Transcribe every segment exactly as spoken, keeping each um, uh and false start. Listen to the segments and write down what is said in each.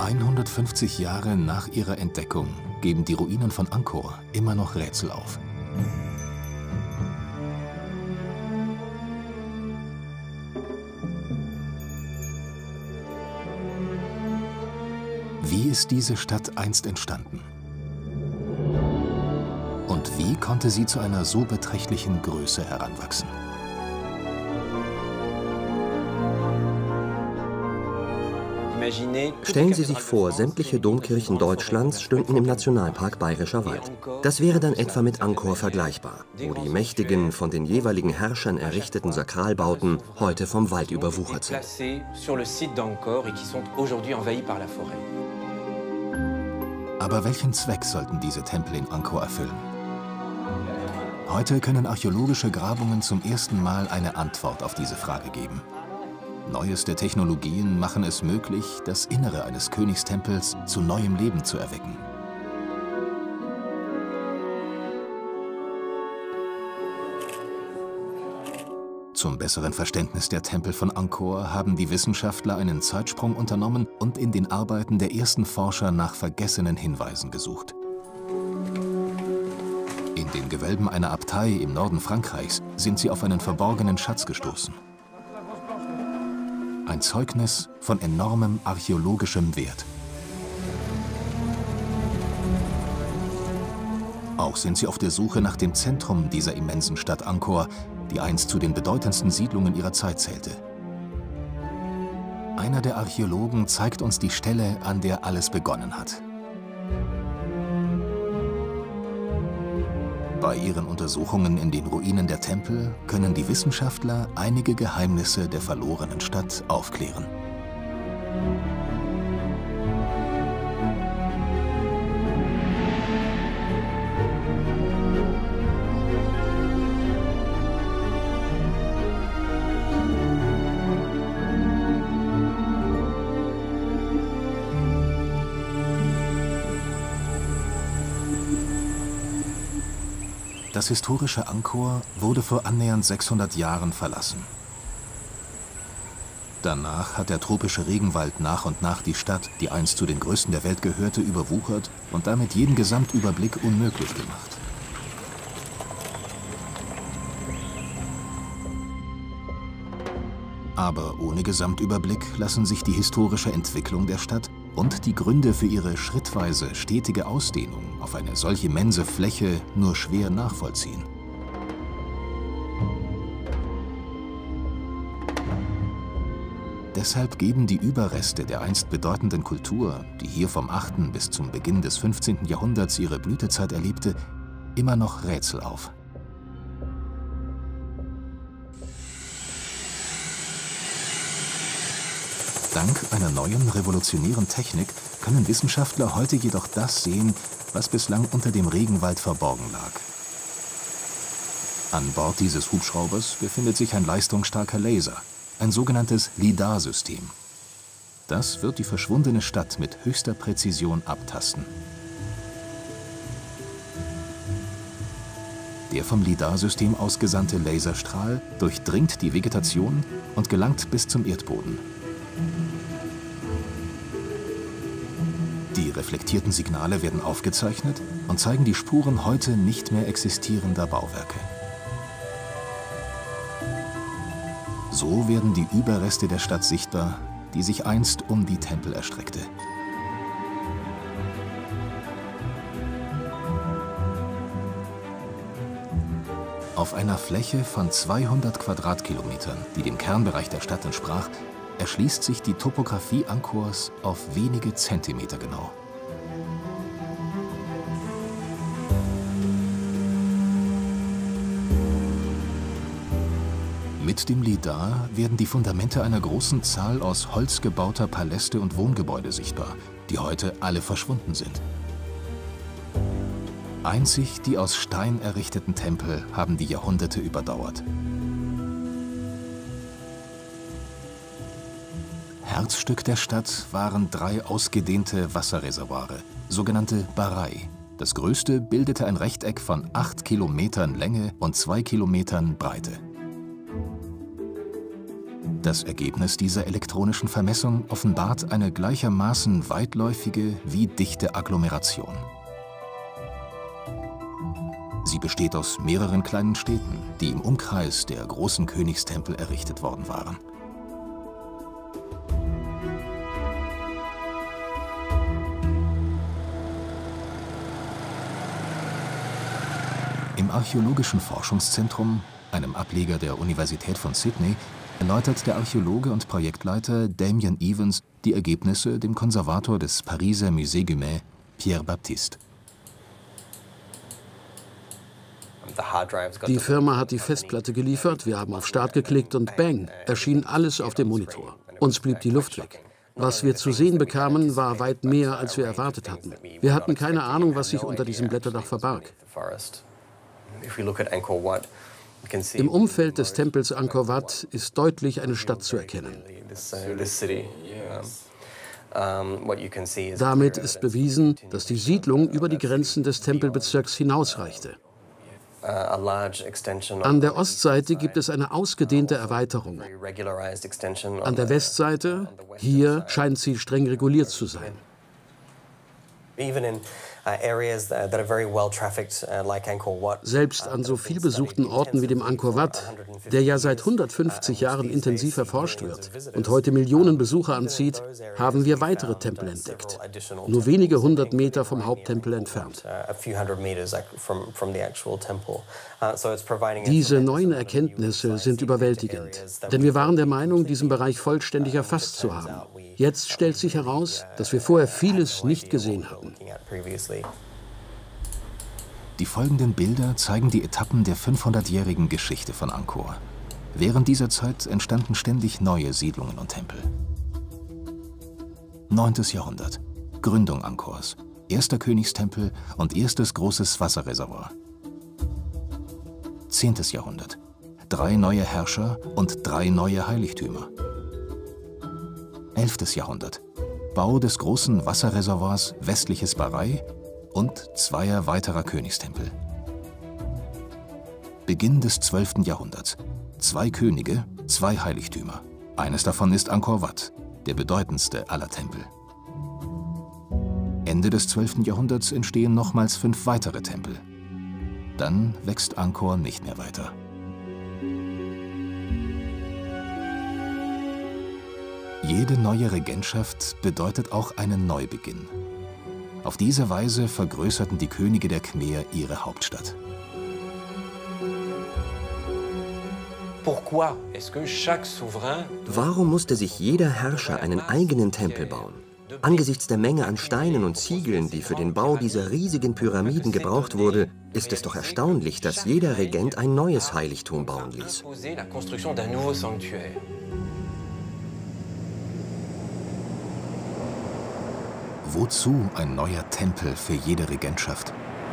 hundertfünfzig Jahre nach ihrer Entdeckung geben die Ruinen von Angkor immer noch Rätsel auf. Wie ist diese Stadt einst entstanden? Und wie konnte sie zu einer so beträchtlichen Größe heranwachsen? Stellen Sie sich vor, sämtliche Domkirchen Deutschlands stünden im Nationalpark Bayerischer Wald. Das wäre dann etwa mit Angkor vergleichbar, wo die mächtigen, von den jeweiligen Herrschern errichteten Sakralbauten heute vom Wald überwuchert sind. Aber welchen Zweck sollten diese Tempel in Angkor erfüllen? Heute können archäologische Grabungen zum ersten Mal eine Antwort auf diese Frage geben. Neueste Technologien machen es möglich, das Innere eines Königstempels zu neuem Leben zu erwecken. Zum besseren Verständnis der Tempel von Angkor haben die Wissenschaftler einen Zeitsprung unternommen und in den Arbeiten der ersten Forscher nach vergessenen Hinweisen gesucht. In den Gewölben einer Abtei im Norden Frankreichs sind sie auf einen verborgenen Schatz gestoßen. Ein Zeugnis von enormem archäologischem Wert. Auch sind sie auf der Suche nach dem Zentrum dieser immensen Stadt Angkor, die einst zu den bedeutendsten Siedlungen ihrer Zeit zählte. Einer der Archäologen zeigt uns die Stelle, an der alles begonnen hat. Bei ihren Untersuchungen in den Ruinen der Tempel können die Wissenschaftler einige Geheimnisse der verlorenen Stadt aufklären. Das historische Angkor wurde vor annähernd sechshundert Jahren verlassen. Danach hat der tropische Regenwald nach und nach die Stadt, die einst zu den größten der Welt gehörte, überwuchert und damit jeden Gesamtüberblick unmöglich gemacht. Aber ohne Gesamtüberblick lassen sich die historische Entwicklung der Stadt und die Gründe für ihre schrittweise stetige Ausdehnung auf eine solch immense Fläche nur schwer nachvollziehen. Deshalb geben die Überreste der einst bedeutenden Kultur, die hier vom achten bis zum Beginn des fünfzehnten Jahrhunderts ihre Blütezeit erlebte, immer noch Rätsel auf. Dank einer neuen, revolutionären Technik können Wissenschaftler heute jedoch das sehen, was bislang unter dem Regenwald verborgen lag. An Bord dieses Hubschraubers befindet sich ein leistungsstarker Laser, ein sogenanntes LiDAR-System. Das wird die verschwundene Stadt mit höchster Präzision abtasten. Der vom LiDAR-System ausgesandte Laserstrahl durchdringt die Vegetation und gelangt bis zum Erdboden. Die reflektierten Signale werden aufgezeichnet und zeigen die Spuren heute nicht mehr existierender Bauwerke. So werden die Überreste der Stadt sichtbar, die sich einst um die Tempel erstreckte. Auf einer Fläche von zweihundert Quadratkilometern, die dem Kernbereich der Stadt entsprach, erschließt sich die Topographie Angkors auf wenige Zentimeter genau. Mit dem LiDAR werden die Fundamente einer großen Zahl aus Holz gebauter Paläste und Wohngebäude sichtbar, die heute alle verschwunden sind. Einzig die aus Stein errichteten Tempel haben die Jahrhunderte überdauert. Herzstück der Stadt waren drei ausgedehnte Wasserreservoire, sogenannte Barai. Das größte bildete ein Rechteck von acht Kilometern Länge und zwei Kilometern Breite. Das Ergebnis dieser elektronischen Vermessung offenbart eine gleichermaßen weitläufige wie dichte Agglomeration. Sie besteht aus mehreren kleinen Städten, die im Umkreis der großen Königstempel errichtet worden waren. Im Archäologischen Forschungszentrum, einem Ableger der Universität von Sydney, erläutert der Archäologe und Projektleiter Damien Evans die Ergebnisse dem Konservator des Pariser Musée Guimet, Pierre Baptiste. Die Firma hat die Festplatte geliefert, wir haben auf Start geklickt und bang, erschien alles auf dem Monitor. Uns blieb die Luft weg. Was wir zu sehen bekamen, war weit mehr, als wir erwartet hatten. Wir hatten keine Ahnung, was sich unter diesem Blätterdach verbarg. Im Umfeld des Tempels Angkor Wat ist deutlich eine Stadt zu erkennen. Damit ist bewiesen, dass die Siedlung über die Grenzen des Tempelbezirks hinausreichte. An der Ostseite gibt es eine ausgedehnte Erweiterung. An der Westseite, hier scheint sie streng reguliert zu sein. Selbst an so viel besuchten Orten wie dem Angkor Wat, der ja seit hundertfünfzig Jahren intensiv erforscht wird und heute Millionen Besucher anzieht, haben wir weitere Tempel entdeckt, nur wenige hundert Meter vom Haupttempel entfernt. Diese neuen Erkenntnisse sind überwältigend, denn wir waren der Meinung, diesen Bereich vollständig erfasst zu haben. Jetzt stellt sich heraus, dass wir vorher vieles nicht gesehen hatten. Die folgenden Bilder zeigen die Etappen der fünfhundertjährigen Geschichte von Angkor. Während dieser Zeit entstanden ständig neue Siedlungen und Tempel. neuntes Jahrhundert. Gründung Angkors. Erster Königstempel und erstes großes Wasserreservoir. zehntes Jahrhundert. Drei neue Herrscher und drei neue Heiligtümer. elftes Jahrhundert. Bau des großen Wasserreservoirs westliches Barai und zweier weiterer Königstempel. Beginn des zwölften Jahrhunderts. Zwei Könige, zwei Heiligtümer. Eines davon ist Angkor Wat, der bedeutendste aller Tempel. Ende des zwölften Jahrhunderts entstehen nochmals fünf weitere Tempel. Dann wächst Angkor nicht mehr weiter. Jede neue Regentschaft bedeutet auch einen Neubeginn. Auf diese Weise vergrößerten die Könige der Khmer ihre Hauptstadt. Warum musste sich jeder Herrscher einen eigenen Tempel bauen? Angesichts der Menge an Steinen und Ziegeln, die für den Bau dieser riesigen Pyramiden gebraucht wurde, ist es doch erstaunlich, dass jeder Regent ein neues Heiligtum bauen ließ. Wozu ein neuer Tempel für jede Regentschaft?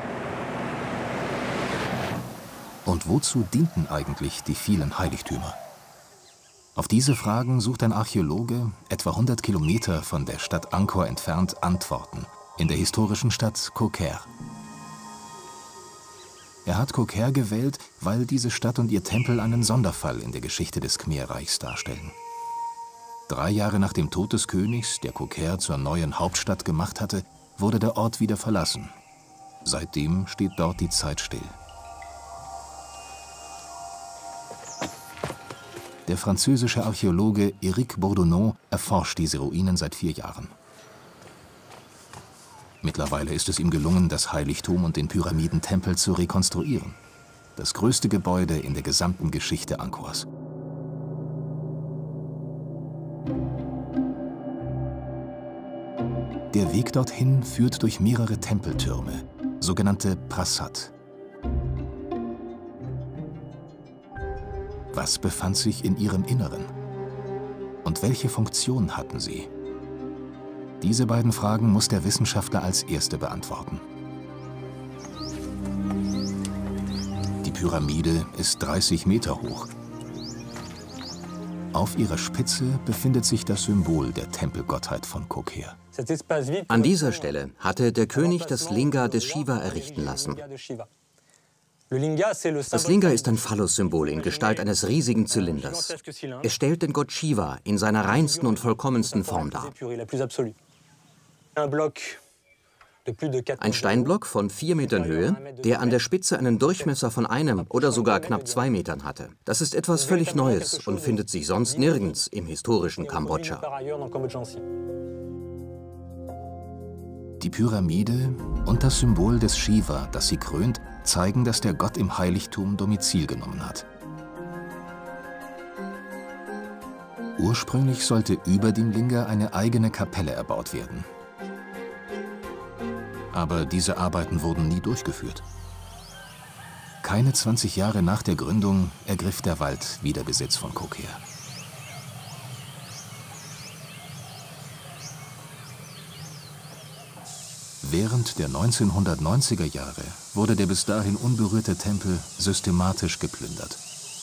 Und wozu dienten eigentlich die vielen Heiligtümer? Auf diese Fragen sucht ein Archäologe, etwa hundert Kilometer von der Stadt Angkor entfernt, Antworten in der historischen Stadt Ko Kher. Er hat Ko Kher gewählt, weil diese Stadt und ihr Tempel einen Sonderfall in der Geschichte des Khmer-Reichs darstellen. Drei Jahre nach dem Tod des Königs, der Ko Kher zur neuen Hauptstadt gemacht hatte, wurde der Ort wieder verlassen. Seitdem steht dort die Zeit still. Der französische Archäologe Éric Bourdonnot erforscht diese Ruinen seit vier Jahren. Mittlerweile ist es ihm gelungen, das Heiligtum und den Pyramidentempel zu rekonstruieren. Das größte Gebäude in der gesamten Geschichte Angkors. Der Weg dorthin führt durch mehrere Tempeltürme, sogenannte Prasat. Was befand sich in ihrem Inneren? Und welche Funktion hatten sie? Diese beiden Fragen muss der Wissenschaftler als erste beantworten. Die Pyramide ist dreißig Meter hoch. Auf ihrer Spitze befindet sich das Symbol der Tempelgottheit von Ko Kher. An dieser Stelle hatte der König das Linga des Shiva errichten lassen. Das Linga ist ein Phallus-Symbol in Gestalt eines riesigen Zylinders. Es stellt den Gott Shiva in seiner reinsten und vollkommensten Form dar. Ein Steinblock von vier Metern Höhe, der an der Spitze einen Durchmesser von einem oder sogar knapp zwei Metern hatte. Das ist etwas völlig Neues und findet sich sonst nirgends im historischen Kambodscha. Die Pyramide und das Symbol des Shiva, das sie krönt, zeigen, dass der Gott im Heiligtum Domizil genommen hat. Ursprünglich sollte über dem Linga eine eigene Kapelle erbaut werden. Aber diese Arbeiten wurden nie durchgeführt. Keine zwanzig Jahre nach der Gründung ergriff der Wald wieder Besitz von Koh Ker. Während der neunzehnhundertneunziger Jahre wurde der bis dahin unberührte Tempel systematisch geplündert.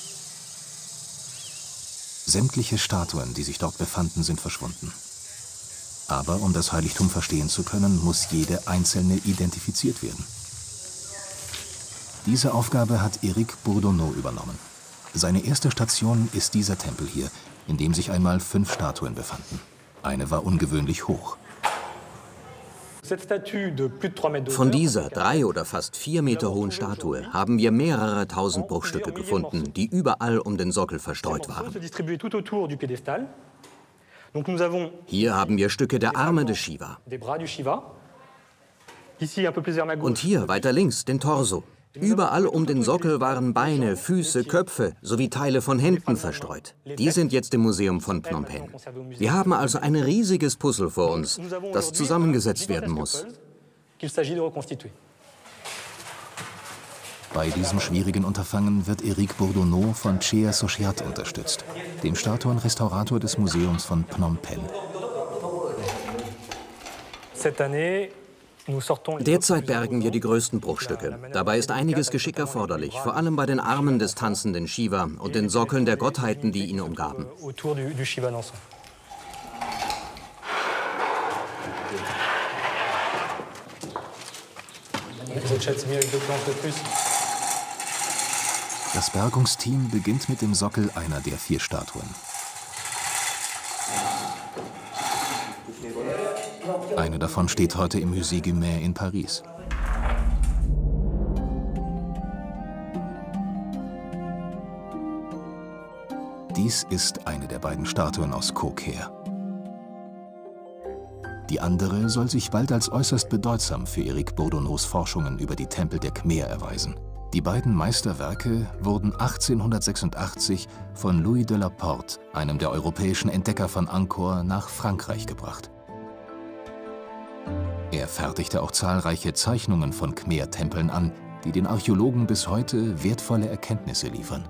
Sämtliche Statuen, die sich dort befanden, sind verschwunden. Aber um das Heiligtum verstehen zu können, muss jede einzelne identifiziert werden. Diese Aufgabe hat Éric Bourdonneau übernommen. Seine erste Station ist dieser Tempel hier, in dem sich einmal fünf Statuen befanden. Eine war ungewöhnlich hoch. Von dieser drei oder fast vier Meter hohen Statue haben wir mehrere tausend Bruchstücke gefunden, die überall um den Sockel verstreut waren. Hier haben wir Stücke der Arme des Shiva. Und hier, weiter links, den Torso. Überall um den Sockel waren Beine, Füße, Köpfe sowie Teile von Händen verstreut. Die sind jetzt im Museum von Phnom Penh. Wir haben also ein riesiges Puzzle vor uns, das zusammengesetzt werden muss. Bei diesem schwierigen Unterfangen wird Éric Bourdonneau von Chea Soshiat unterstützt, dem Statuenrestaurator des Museums von Phnom Penh. Derzeit bergen wir die größten Bruchstücke. Dabei ist einiges Geschick erforderlich, vor allem bei den Armen des tanzenden Shiva und den Sockeln der Gottheiten, die ihn umgaben. Das Bergungsteam beginnt mit dem Sockel einer der vier Statuen. Eine davon steht heute im Musée Guimet in Paris. Dies ist eine der beiden Statuen aus Koh Ker. Die andere soll sich bald als äußerst bedeutsam für Éric Bourdonneaus Forschungen über die Tempel der Khmer erweisen. Die beiden Meisterwerke wurden achtzehnhundertsechsundachtzig von Louis de la Porte, einem der europäischen Entdecker von Angkor, nach Frankreich gebracht. Er fertigte auch zahlreiche Zeichnungen von Khmer-Tempeln an, die den Archäologen bis heute wertvolle Erkenntnisse liefern.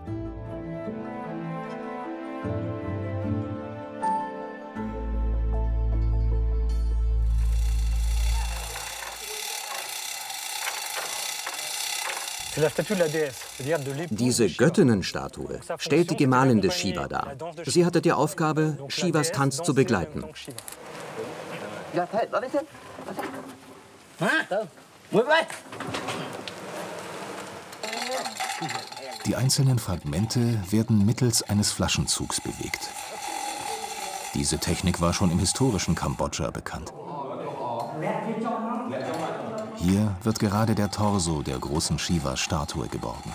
Diese Göttinnenstatue stellt die Gemahlin des Shiva dar. Sie hatte die Aufgabe, Shivas Tanz zu begleiten. Die einzelnen Fragmente werden mittels eines Flaschenzugs bewegt. Diese Technik war schon im historischen Kambodscha bekannt. Hier wird gerade der Torso der großen Shiva-Statue geborgen.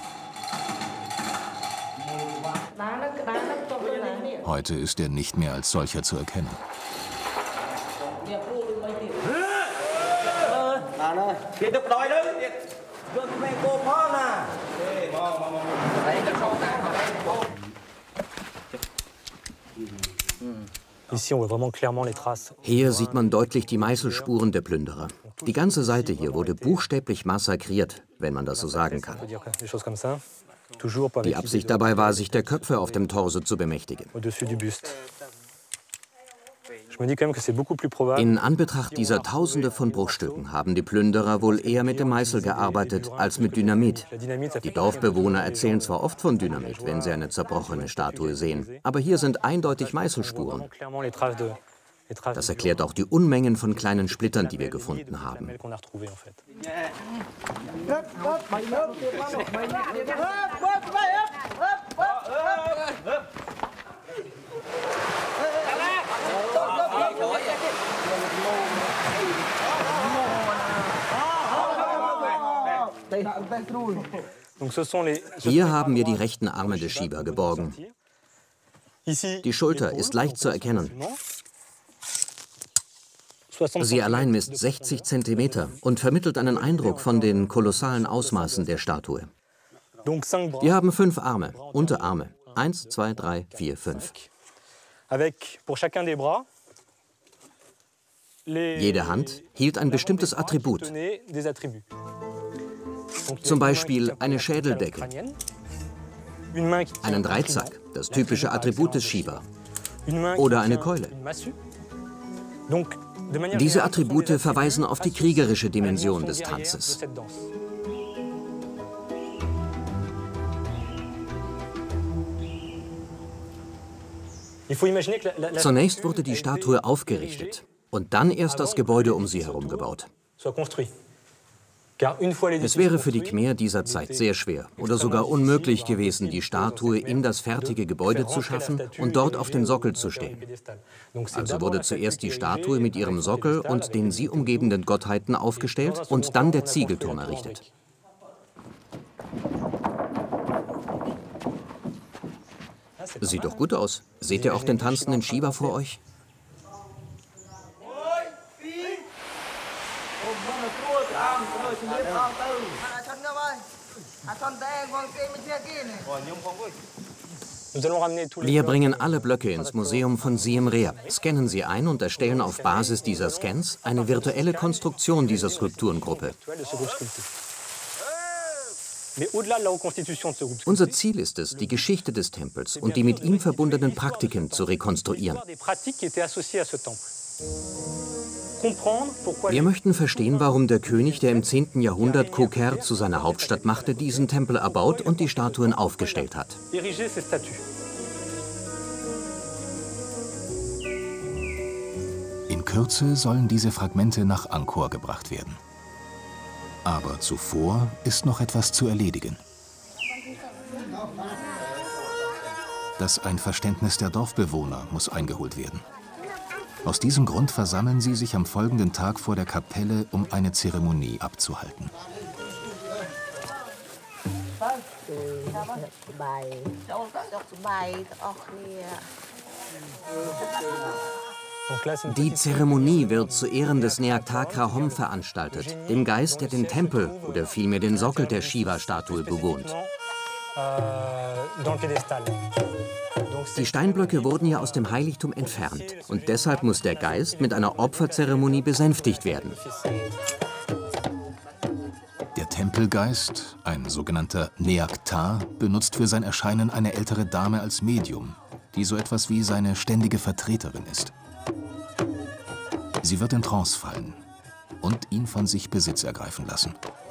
Heute ist er nicht mehr als solcher zu erkennen. Hier sieht man deutlich die Meißelspuren der Plünderer. Die ganze Seite hier wurde buchstäblich massakriert, wenn man das so sagen kann. Die Absicht dabei war, sich der Köpfe auf dem Torso zu bemächtigen. In Anbetracht dieser Tausende von Bruchstücken haben die Plünderer wohl eher mit dem Meißel gearbeitet als mit Dynamit. Die Dorfbewohner erzählen zwar oft von Dynamit, wenn sie eine zerbrochene Statue sehen, aber hier sind eindeutig Meißelspuren. Das erklärt auch die Unmengen von kleinen Splittern, die wir gefunden haben. Hier haben wir die rechten Arme des Shiba geborgen. Die Schulter ist leicht zu erkennen. Sie allein misst sechzig Zentimeter und vermittelt einen Eindruck von den kolossalen Ausmaßen der Statue. Wir haben fünf Arme, Unterarme. Eins, zwei, drei, vier, fünf. Jede Hand hielt ein bestimmtes Attribut. Zum Beispiel eine Schädeldecke, einen Dreizack, das typische Attribut des Shiba, oder eine Keule. Diese Attribute verweisen auf die kriegerische Dimension des Tanzes. Zunächst wurde die Statue aufgerichtet und dann erst das Gebäude um sie herum gebaut. Es wäre für die Khmer dieser Zeit sehr schwer oder sogar unmöglich gewesen, die Statue in das fertige Gebäude zu schaffen und dort auf den Sockel zu stellen. Also wurde zuerst die Statue mit ihrem Sockel und den sie umgebenden Gottheiten aufgestellt und dann der Ziegelturm errichtet. Sieht doch gut aus. Seht ihr auch den tanzenden Shiva vor euch? Wir bringen alle Blöcke ins Museum von Siem Reap, scannen sie ein und erstellen auf Basis dieser Scans eine virtuelle Konstruktion dieser Skulpturengruppe. Unser Ziel ist es, die Geschichte des Tempels und die mit ihm verbundenen Praktiken zu rekonstruieren. Wir möchten verstehen, warum der König, der im zehnten Jahrhundert Kokher zu seiner Hauptstadt machte, diesen Tempel erbaut und die Statuen aufgestellt hat. In Kürze sollen diese Fragmente nach Angkor gebracht werden. Aber zuvor ist noch etwas zu erledigen. Das Einverständnis der Dorfbewohner muss eingeholt werden. Aus diesem Grund versammeln sie sich am folgenden Tag vor der Kapelle, um eine Zeremonie abzuhalten. Die Zeremonie wird zu Ehren des Neakthar Krahom veranstaltet, dem Geist, der den Tempel oder vielmehr den Sockel der Shiva-Statue bewohnt. Die Steinblöcke wurden ja aus dem Heiligtum entfernt und deshalb muss der Geist mit einer Opferzeremonie besänftigt werden. Der Tempelgeist, ein sogenannter Neakthar, benutzt für sein Erscheinen eine ältere Dame als Medium, die so etwas wie seine ständige Vertreterin ist. Sie wird in Trance fallen und ihn von sich Besitz ergreifen lassen.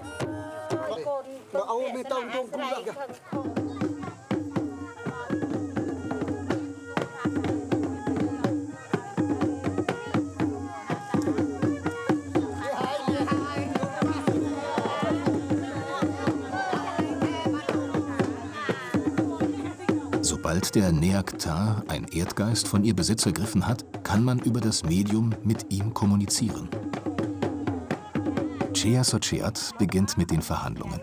Sobald der Neakthar, ein Erdgeist, von ihr Besitz ergriffen hat, kann man über das Medium mit ihm kommunizieren. Chea Socheat beginnt mit den Verhandlungen.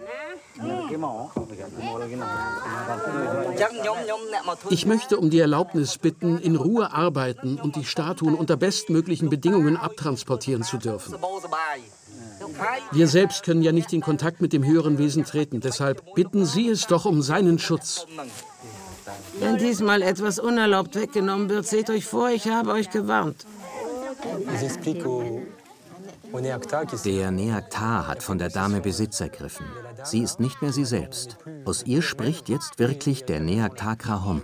Ich möchte um die Erlaubnis bitten, in Ruhe arbeiten und die Statuen unter bestmöglichen Bedingungen abtransportieren zu dürfen. Wir selbst können ja nicht in Kontakt mit dem höheren Wesen treten, deshalb bitten Sie es doch um seinen Schutz. Wenn diesmal etwas unerlaubt weggenommen wird, seht euch vor, ich habe euch gewarnt. Der Neakthar hat von der Dame Besitz ergriffen. Sie ist nicht mehr sie selbst. Aus ihr spricht jetzt wirklich der Neakthar Krahom.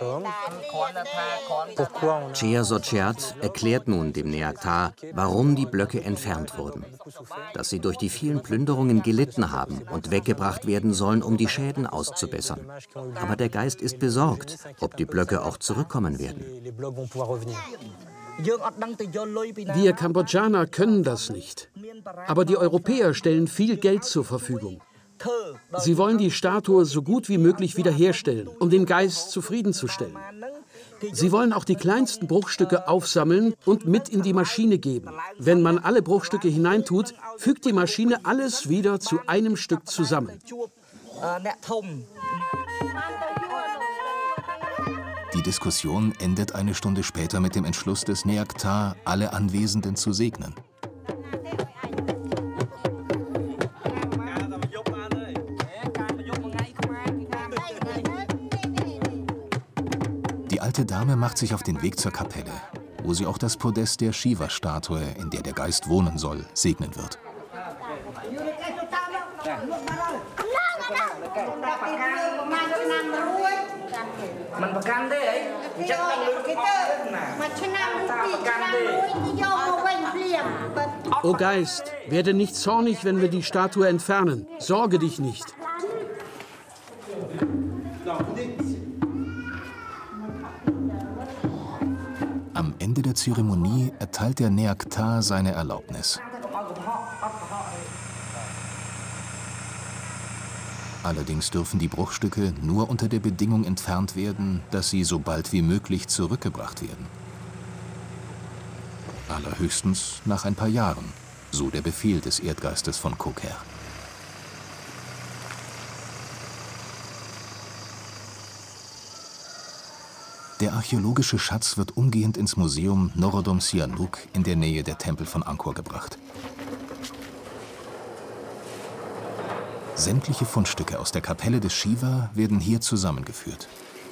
Chea Socheat erklärt nun dem Neakthar, warum die Blöcke entfernt wurden. Dass sie durch die vielen Plünderungen gelitten haben und weggebracht werden sollen, um die Schäden auszubessern. Aber der Geist ist besorgt, ob die Blöcke auch zurückkommen werden. Wir Kambodschaner können das nicht. Aber die Europäer stellen viel Geld zur Verfügung. Sie wollen die Statue so gut wie möglich wiederherstellen, um den Geist zufriedenzustellen. Sie wollen auch die kleinsten Bruchstücke aufsammeln und mit in die Maschine geben. Wenn man alle Bruchstücke hineintut, fügt die Maschine alles wieder zu einem Stück zusammen. Die Diskussion endet eine Stunde später mit dem Entschluss des Neak Tha, alle Anwesenden zu segnen. Die alte Dame macht sich auf den Weg zur Kapelle, wo sie auch das Podest der Shiva-Statue, in der der Geist wohnen soll, segnen wird. O Geist, werde nicht zornig, wenn wir die Statue entfernen. Sorge dich nicht. Am Ende der Zeremonie erteilt der Neak Tha seine Erlaubnis. Allerdings dürfen die Bruchstücke nur unter der Bedingung entfernt werden, dass sie so bald wie möglich zurückgebracht werden. Allerhöchstens nach ein paar Jahren, so der Befehl des Erdgeistes von Kokher. Der archäologische Schatz wird umgehend ins Museum Norodom Sihanouk in der Nähe der Tempel von Angkor gebracht. Sämtliche Fundstücke aus der Kapelle des Shiva werden hier zusammengeführt.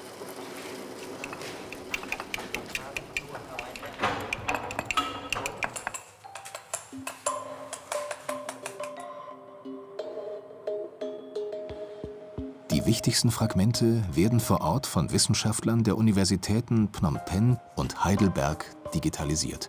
Die wichtigsten Fragmente werden vor Ort von Wissenschaftlern der Universitäten Phnom Penh und Heidelberg digitalisiert.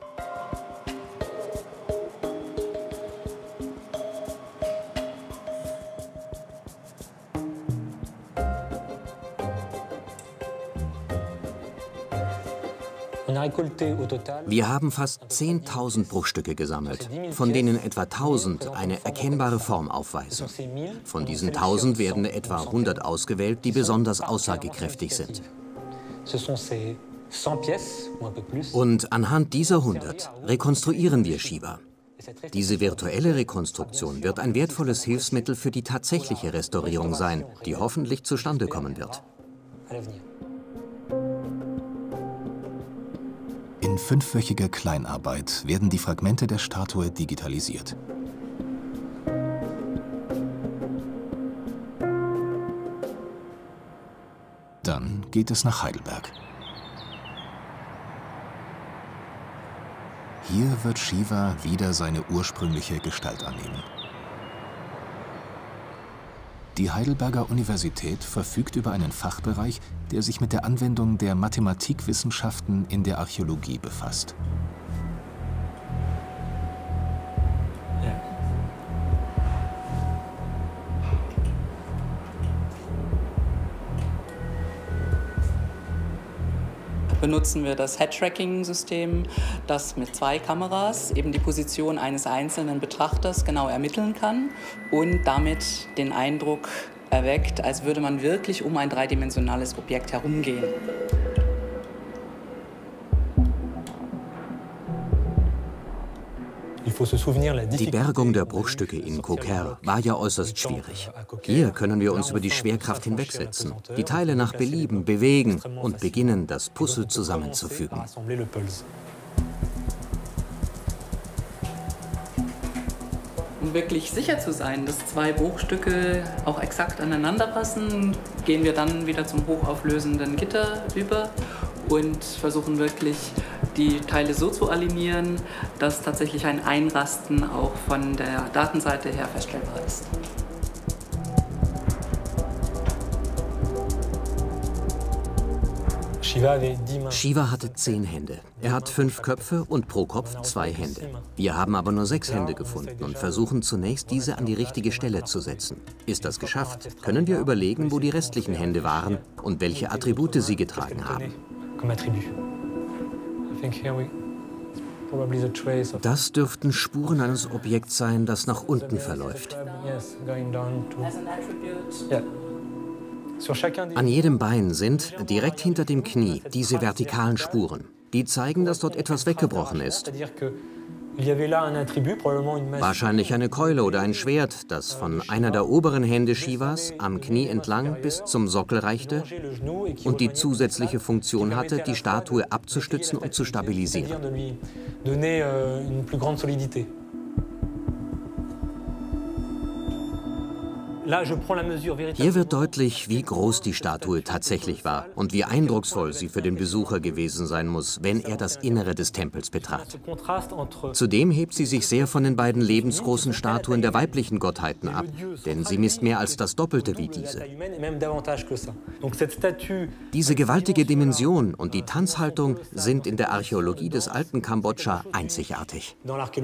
Wir haben fast zehntausend Bruchstücke gesammelt, von denen etwa tausend eine erkennbare Form aufweisen. Von diesen tausend werden etwa hundert ausgewählt, die besonders aussagekräftig sind. Und anhand dieser hundert rekonstruieren wir Shiva. Diese virtuelle Rekonstruktion wird ein wertvolles Hilfsmittel für die tatsächliche Restaurierung sein, die hoffentlich zustande kommen wird. In fünfwöchiger Kleinarbeit werden die Fragmente der Statue digitalisiert. Dann geht es nach Heidelberg. Hier wird Shiva wieder seine ursprüngliche Gestalt annehmen. Die Heidelberger Universität verfügt über einen Fachbereich, der sich mit der Anwendung der Mathematikwissenschaften in der Archäologie befasst. Benutzen wir das Head-Tracking-System, das mit zwei Kameras eben die Position eines einzelnen Betrachters genau ermitteln kann und damit den Eindruck erweckt, als würde man wirklich um ein dreidimensionales Objekt herumgehen. Die Bergung der Bruchstücke in Kokher war ja äußerst schwierig. Hier können wir uns über die Schwerkraft hinwegsetzen, die Teile nach Belieben bewegen und beginnen, das Puzzle zusammenzufügen. Um wirklich sicher zu sein, dass zwei Bruchstücke auch exakt aneinander passen, gehen wir dann wieder zum hochauflösenden Gitter über und versuchen wirklich, die Teile so zu alignieren, dass tatsächlich ein Einrasten auch von der Datenseite her feststellbar ist. Shiva hatte zehn Hände. Er hat fünf Köpfe und pro Kopf zwei Hände. Wir haben aber nur sechs Hände gefunden und versuchen zunächst, diese an die richtige Stelle zu setzen. Ist das geschafft, können wir überlegen, wo die restlichen Hände waren und welche Attribute sie getragen haben. Das dürften Spuren eines Objekts sein, das nach unten verläuft. An jedem Bein sind, direkt hinter dem Knie, diese vertikalen Spuren. Die zeigen, dass dort etwas weggebrochen ist. Wahrscheinlich eine Keule oder ein Schwert, das von einer der oberen Hände Shivas am Knie entlang bis zum Sockel reichte und die zusätzliche Funktion hatte, die Statue abzustützen und zu stabilisieren. Hier wird deutlich, wie groß die Statue tatsächlich war und wie eindrucksvoll sie für den Besucher gewesen sein muss, wenn er das Innere des Tempels betrat. Zudem hebt sie sich sehr von den beiden lebensgroßen Statuen der weiblichen Gottheiten ab, denn sie misst mehr als das Doppelte wie diese. Diese gewaltige Dimension und die Tanzhaltung sind in der Archäologie des alten Kambodscha einzigartig.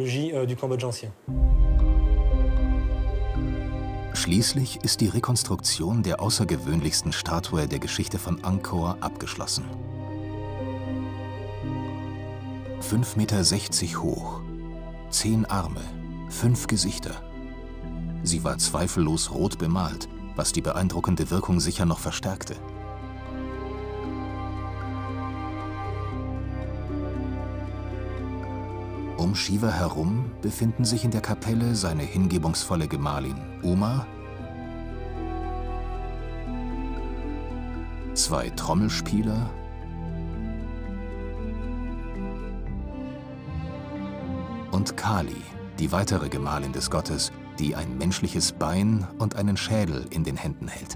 Schließlich ist die Rekonstruktion der außergewöhnlichsten Statue der Geschichte von Angkor abgeschlossen. fünf Meter sechzig hoch, zehn Arme, fünf Gesichter. Sie war zweifellos rot bemalt, was die beeindruckende Wirkung sicher noch verstärkte. Um Shiva herum befinden sich in der Kapelle seine hingebungsvolle Gemahlin Uma, zwei Trommelspieler und Kali, die weitere Gemahlin des Gottes, die ein menschliches Bein und einen Schädel in den Händen hält.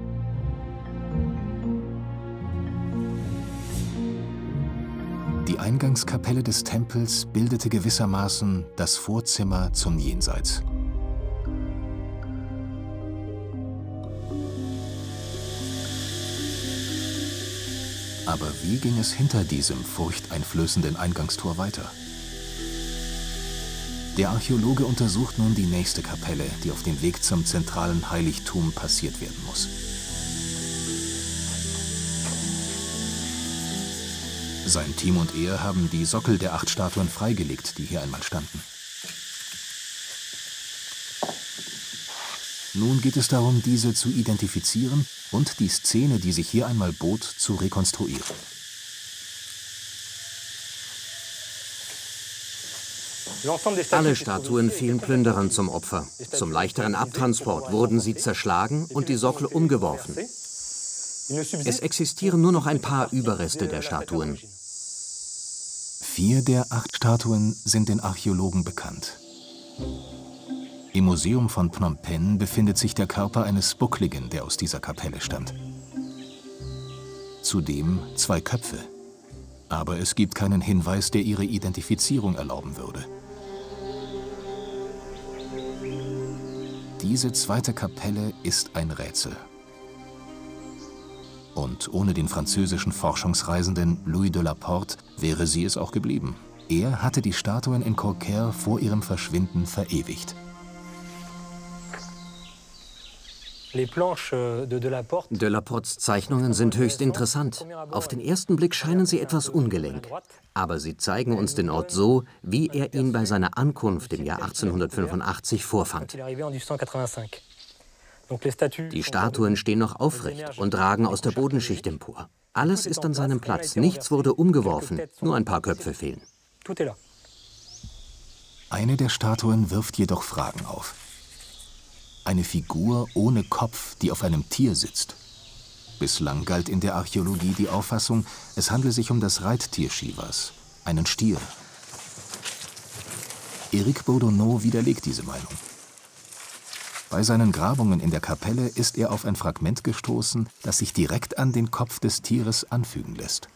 Die Eingangskapelle des Tempels bildete gewissermaßen das Vorzimmer zum Jenseits. Aber wie ging es hinter diesem furchteinflößenden Eingangstor weiter? Der Archäologe untersucht nun die nächste Kapelle, die auf dem Weg zum zentralen Heiligtum passiert werden muss. Sein Team und er haben die Sockel der acht Statuen freigelegt, die hier einmal standen. Nun geht es darum, diese zu identifizieren und die Szene, die sich hier einmal bot, zu rekonstruieren. Alle Statuen fielen Plünderern zum Opfer. Zum leichteren Abtransport wurden sie zerschlagen und die Sockel umgeworfen. Es existieren nur noch ein paar Überreste der Statuen. Vier der acht Statuen sind den Archäologen bekannt. Im Museum von Phnom Penh befindet sich der Körper eines Buckligen, der aus dieser Kapelle stammt. Zudem zwei Köpfe. Aber es gibt keinen Hinweis, der ihre Identifizierung erlauben würde. Diese zweite Kapelle ist ein Rätsel. Und ohne den französischen Forschungsreisenden Louis de la Porte wäre sie es auch geblieben. Er hatte die Statuen in Khor Kher vor ihrem Verschwinden verewigt. De la Portes Zeichnungen sind höchst interessant. Auf den ersten Blick scheinen sie etwas ungelenk. Aber sie zeigen uns den Ort so, wie er ihn bei seiner Ankunft im Jahr achtzehnhundertfünfundachtzig vorfand. Die Statuen stehen noch aufrecht und ragen aus der Bodenschicht empor. Alles ist an seinem Platz, nichts wurde umgeworfen, nur ein paar Köpfe fehlen. Eine der Statuen wirft jedoch Fragen auf. Eine Figur ohne Kopf, die auf einem Tier sitzt. Bislang galt in der Archäologie die Auffassung, es handle sich um das Reittier Shivas, einen Stier. Éric Boudonneau widerlegt diese Meinung. Bei seinen Grabungen in der Kapelle ist er auf ein Fragment gestoßen, das sich direkt an den Kopf des Tieres anfügen lässt.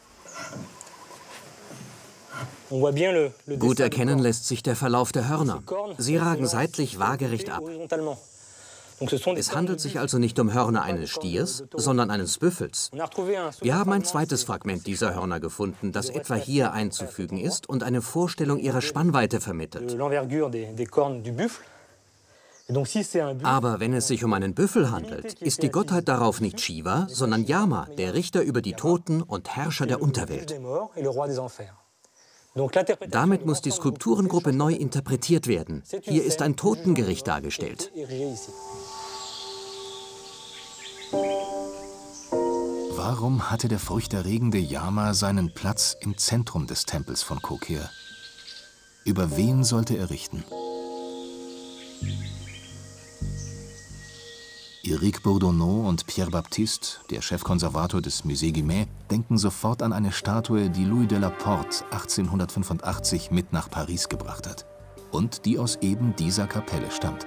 Gut erkennen lässt sich der Verlauf der Hörner. Sie ragen seitlich waagerecht ab. Es handelt sich also nicht um Hörner eines Stiers, sondern eines Büffels. Wir haben ein zweites Fragment dieser Hörner gefunden, das etwa hier einzufügen ist und eine Vorstellung ihrer Spannweite vermittelt. Aber wenn es sich um einen Büffel handelt, ist die Gottheit darauf nicht Shiva, sondern Yama, der Richter über die Toten und Herrscher der Unterwelt. Damit muss die Skulpturengruppe neu interpretiert werden. Hier ist ein Totengericht dargestellt. Warum hatte der furchterregende Yama seinen Platz im Zentrum des Tempels von Kokir? Über wen sollte er richten? Éric Bourdonneau und Pierre Baptiste, der Chefkonservator des Musée Guimet, denken sofort an eine Statue, die Louis de la Porte achtzehnhundertfünfundachtzig mit nach Paris gebracht hat und die aus eben dieser Kapelle stammt.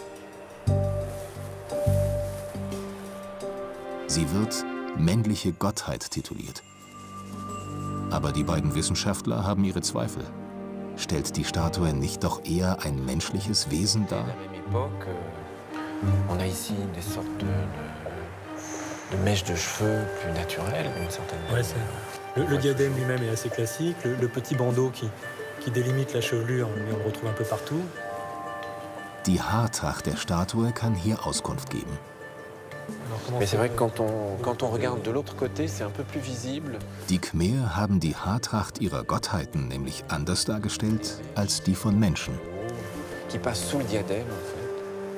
Sie wird männliche Gottheit tituliert. Aber die beiden Wissenschaftler haben ihre Zweifel. Stellt die Statue nicht doch eher ein menschliches Wesen dar? On a ici des sortes de, de, de mèches de cheveux plus naturelles, d'une certaine manière. Ouais, le, le diadème lui-même est assez classique. Le, le petit bandeau qui, qui délimite la chevelure, on, on le retrouve un peu partout. Die Haartracht der Statue kann hier Auskunft geben. Mais c'est vrai que quand on, quand on regarde de l'autre côté, c'est un peu plus visible. Die Khmer haben die Haartracht ihrer Gottheiten nämlich anders dargestellt als die von Menschen. Qui passe sous le diadème, en fait.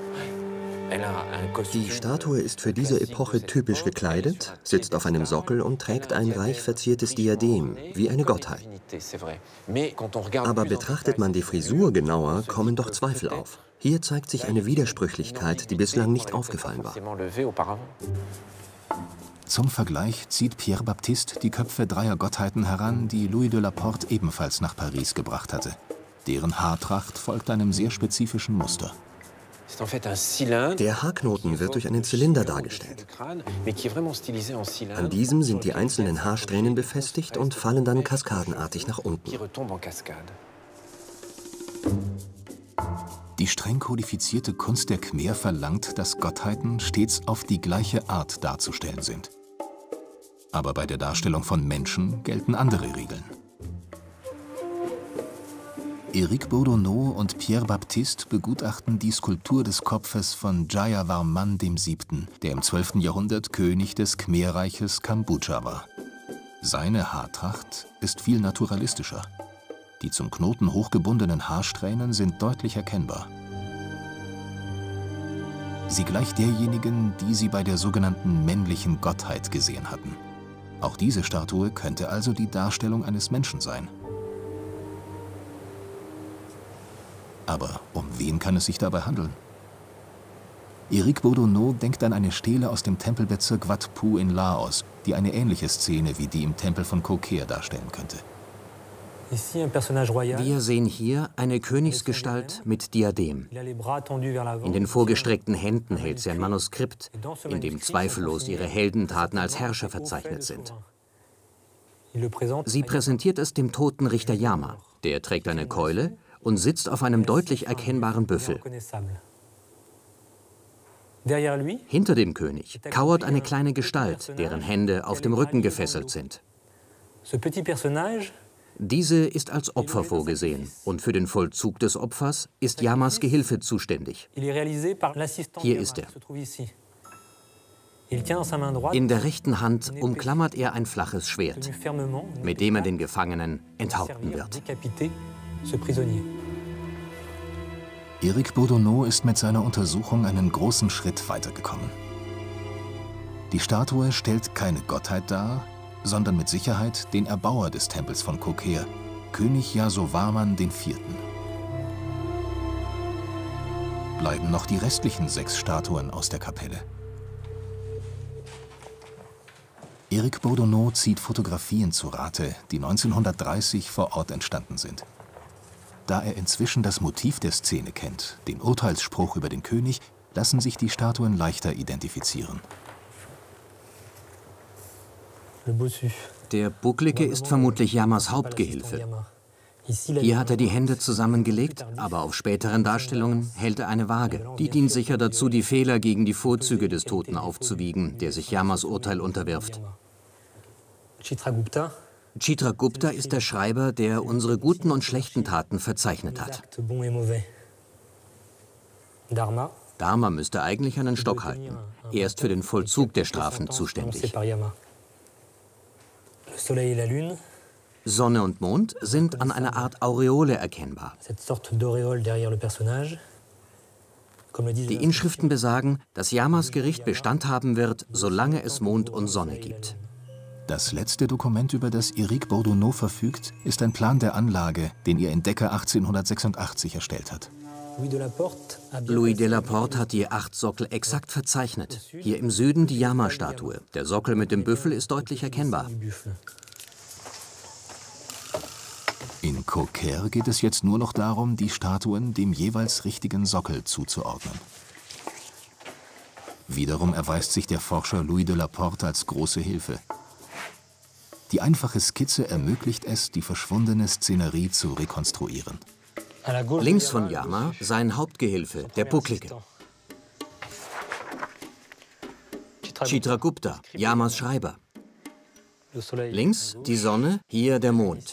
Die Statue ist für diese Epoche typisch gekleidet, sitzt auf einem Sockel und trägt ein reich verziertes Diadem, wie eine Gottheit. Aber betrachtet man die Frisur genauer, kommen doch Zweifel auf. Hier zeigt sich eine Widersprüchlichkeit, die bislang nicht aufgefallen war. Zum Vergleich zieht Pierre Baptiste die Köpfe dreier Gottheiten heran, die Louis de la Porte ebenfalls nach Paris gebracht hatte. Deren Haartracht folgt einem sehr spezifischen Muster. Der Haarknoten wird durch einen Zylinder dargestellt. An diesem sind die einzelnen Haarsträhnen befestigt und fallen dann kaskadenartig nach unten. Die streng kodifizierte Kunst der Khmer verlangt, dass Gottheiten stets auf die gleiche Art darzustellen sind. Aber bei der Darstellung von Menschen gelten andere Regeln. Éric Bourdonneau und Pierre Baptiste begutachten die Skulptur des Kopfes von Jayavarman der Siebte., der im zwölften Jahrhundert König des Khmerreiches Kambudscha war. Seine Haartracht ist viel naturalistischer. Die zum Knoten hochgebundenen Haarsträhnen sind deutlich erkennbar. Sie gleicht derjenigen, die sie bei der sogenannten männlichen Gottheit gesehen hatten. Auch diese Statue könnte also die Darstellung eines Menschen sein. Aber um wen kann es sich dabei handeln? Éric Bourdonneau denkt an eine Stele aus dem Tempelbezirk Wat Phu in Laos, die eine ähnliche Szene wie die im Tempel von Kokir darstellen könnte. Wir sehen hier eine Königsgestalt mit Diadem. In den vorgestreckten Händen hält sie ein Manuskript, in dem zweifellos ihre Heldentaten als Herrscher verzeichnet sind. Sie präsentiert es dem toten Richter Yama. Der trägt eine Keule und sitzt auf einem deutlich erkennbaren Büffel. Hinter dem König kauert eine kleine Gestalt, deren Hände auf dem Rücken gefesselt sind. Diese ist als Opfer vorgesehen und für den Vollzug des Opfers ist Yamas Gehilfe zuständig. Hier ist er. In der rechten Hand umklammert er ein flaches Schwert, mit dem er den Gefangenen enthaupten wird. Éric Bourdonneau ist mit seiner Untersuchung einen großen Schritt weitergekommen. Die Statue stellt keine Gottheit dar, sondern mit Sicherheit den Erbauer des Tempels von Kokir, König Yasovarman der Vierte. Bleiben noch die restlichen sechs Statuen aus der Kapelle. Éric Bourdonneau zieht Fotografien zu Rate, die neunzehnhundertdreißig vor Ort entstanden sind. Da er inzwischen das Motiv der Szene kennt, den Urteilsspruch über den König, lassen sich die Statuen leichter identifizieren. Der Bucklige ist vermutlich Yamas Hauptgehilfe. Hier hat er die Hände zusammengelegt, aber auf späteren Darstellungen hält er eine Waage. Die dient sicher dazu, die Fehler gegen die Vorzüge des Toten aufzuwiegen, der sich Yamas Urteil unterwirft. Chitragupta ist der Schreiber, der unsere guten und schlechten Taten verzeichnet hat. Dharma müsste eigentlich einen Stock halten. Er ist für den Vollzug der Strafen zuständig. Sonne und Mond sind an einer Art Aureole erkennbar. Die Inschriften besagen, dass Yamas Gericht Bestand haben wird, solange es Mond und Sonne gibt. Das letzte Dokument, über das Éric Bourdonneau verfügt, ist ein Plan der Anlage, den ihr Entdecker achtzehnhundertsechsundachtzig erstellt hat. Louis de la Porte hat die acht Sockel exakt verzeichnet. Hier im Süden die Yama-Statue. Der Sockel mit dem Büffel ist deutlich erkennbar. In Beaucaire geht es jetzt nur noch darum, die Statuen dem jeweils richtigen Sockel zuzuordnen. Wiederum erweist sich der Forscher Louis de la Porte als große Hilfe. Die einfache Skizze ermöglicht es, die verschwundene Szenerie zu rekonstruieren. Links von Yama sein Hauptgehilfe, der Bucklige. Chitragupta, Yamas Schreiber. Links die Sonne, hier der Mond.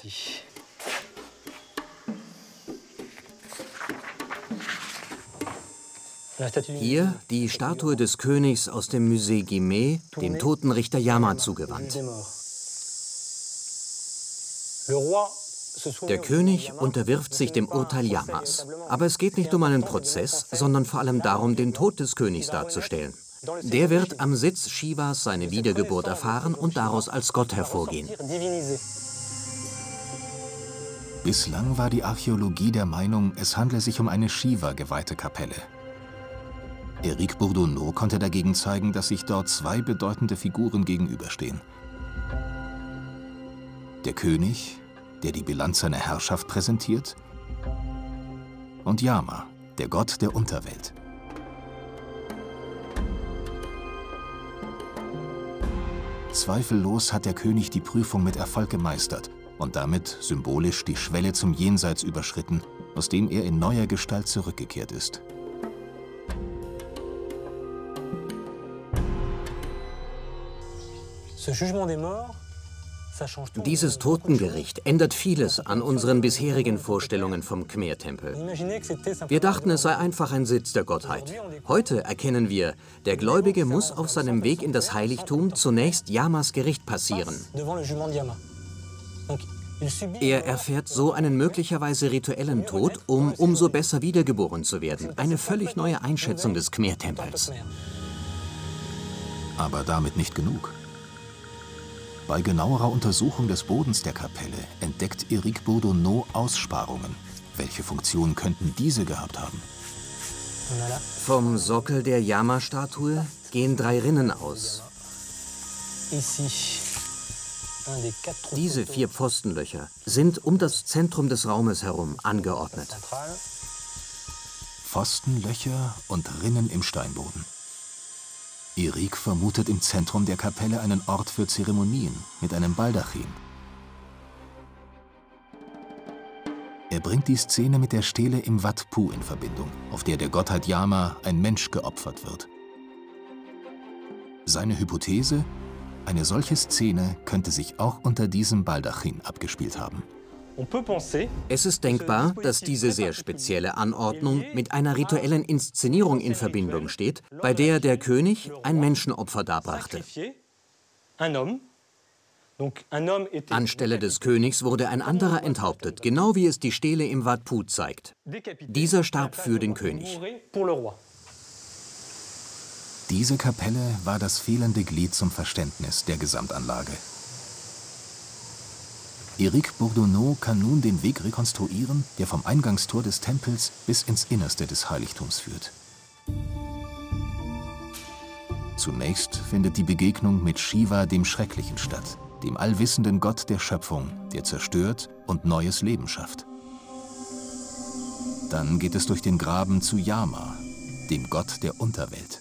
Hier die Statue des Königs aus dem Musée Guimet, dem toten Richter Yama zugewandt. Der König unterwirft sich dem Urteil Yamas. Aber es geht nicht um einen Prozess, sondern vor allem darum, den Tod des Königs darzustellen. Der wird am Sitz Shivas seine Wiedergeburt erfahren und daraus als Gott hervorgehen. Bislang war die Archäologie der Meinung, es handle sich um eine Shiva-geweihte Kapelle. Éric Bourdonneau konnte dagegen zeigen, dass sich dort zwei bedeutende Figuren gegenüberstehen. Der König, der die Bilanz seiner Herrschaft präsentiert, und Yama, der Gott der Unterwelt. Zweifellos hat der König die Prüfung mit Erfolg gemeistert und damit symbolisch die Schwelle zum Jenseits überschritten, aus dem er in neuer Gestalt zurückgekehrt ist. Dieses Totengericht ändert vieles an unseren bisherigen Vorstellungen vom Khmer-Tempel. Wir dachten, es sei einfach ein Sitz der Gottheit. Heute erkennen wir, der Gläubige muss auf seinem Weg in das Heiligtum zunächst Yamas Gericht passieren. Er erfährt so einen möglicherweise rituellen Tod, um umso besser wiedergeboren zu werden. Eine völlig neue Einschätzung des Khmer-Tempels. Aber damit nicht genug. Bei genauerer Untersuchung des Bodens der Kapelle entdeckt Éric Bourdonneau Aussparungen. Welche Funktion könnten diese gehabt haben? Vom Sockel der Yama-Statue gehen drei Rinnen aus. Diese vier Pfostenlöcher sind um das Zentrum des Raumes herum angeordnet. Pfostenlöcher und Rinnen im Steinboden. Éric vermutet im Zentrum der Kapelle einen Ort für Zeremonien mit einem Baldachin. Er bringt die Szene mit der Stele im Wat Phu in Verbindung, auf der der Gottheit Yama ein Mensch geopfert wird. Seine Hypothese: Eine solche Szene könnte sich auch unter diesem Baldachin abgespielt haben. Es ist denkbar, dass diese sehr spezielle Anordnung mit einer rituellen Inszenierung in Verbindung steht, bei der der König ein Menschenopfer darbrachte. Anstelle des Königs wurde ein anderer enthauptet, genau wie es die Stele im Wat Phu zeigt. Dieser starb für den König. Diese Kapelle war das fehlende Glied zum Verständnis der Gesamtanlage. Éric Bourdonneau kann nun den Weg rekonstruieren, der vom Eingangstor des Tempels bis ins Innerste des Heiligtums führt. Zunächst findet die Begegnung mit Shiva dem Schrecklichen statt, dem allwissenden Gott der Schöpfung, der zerstört und neues Leben schafft. Dann geht es durch den Graben zu Yama, dem Gott der Unterwelt.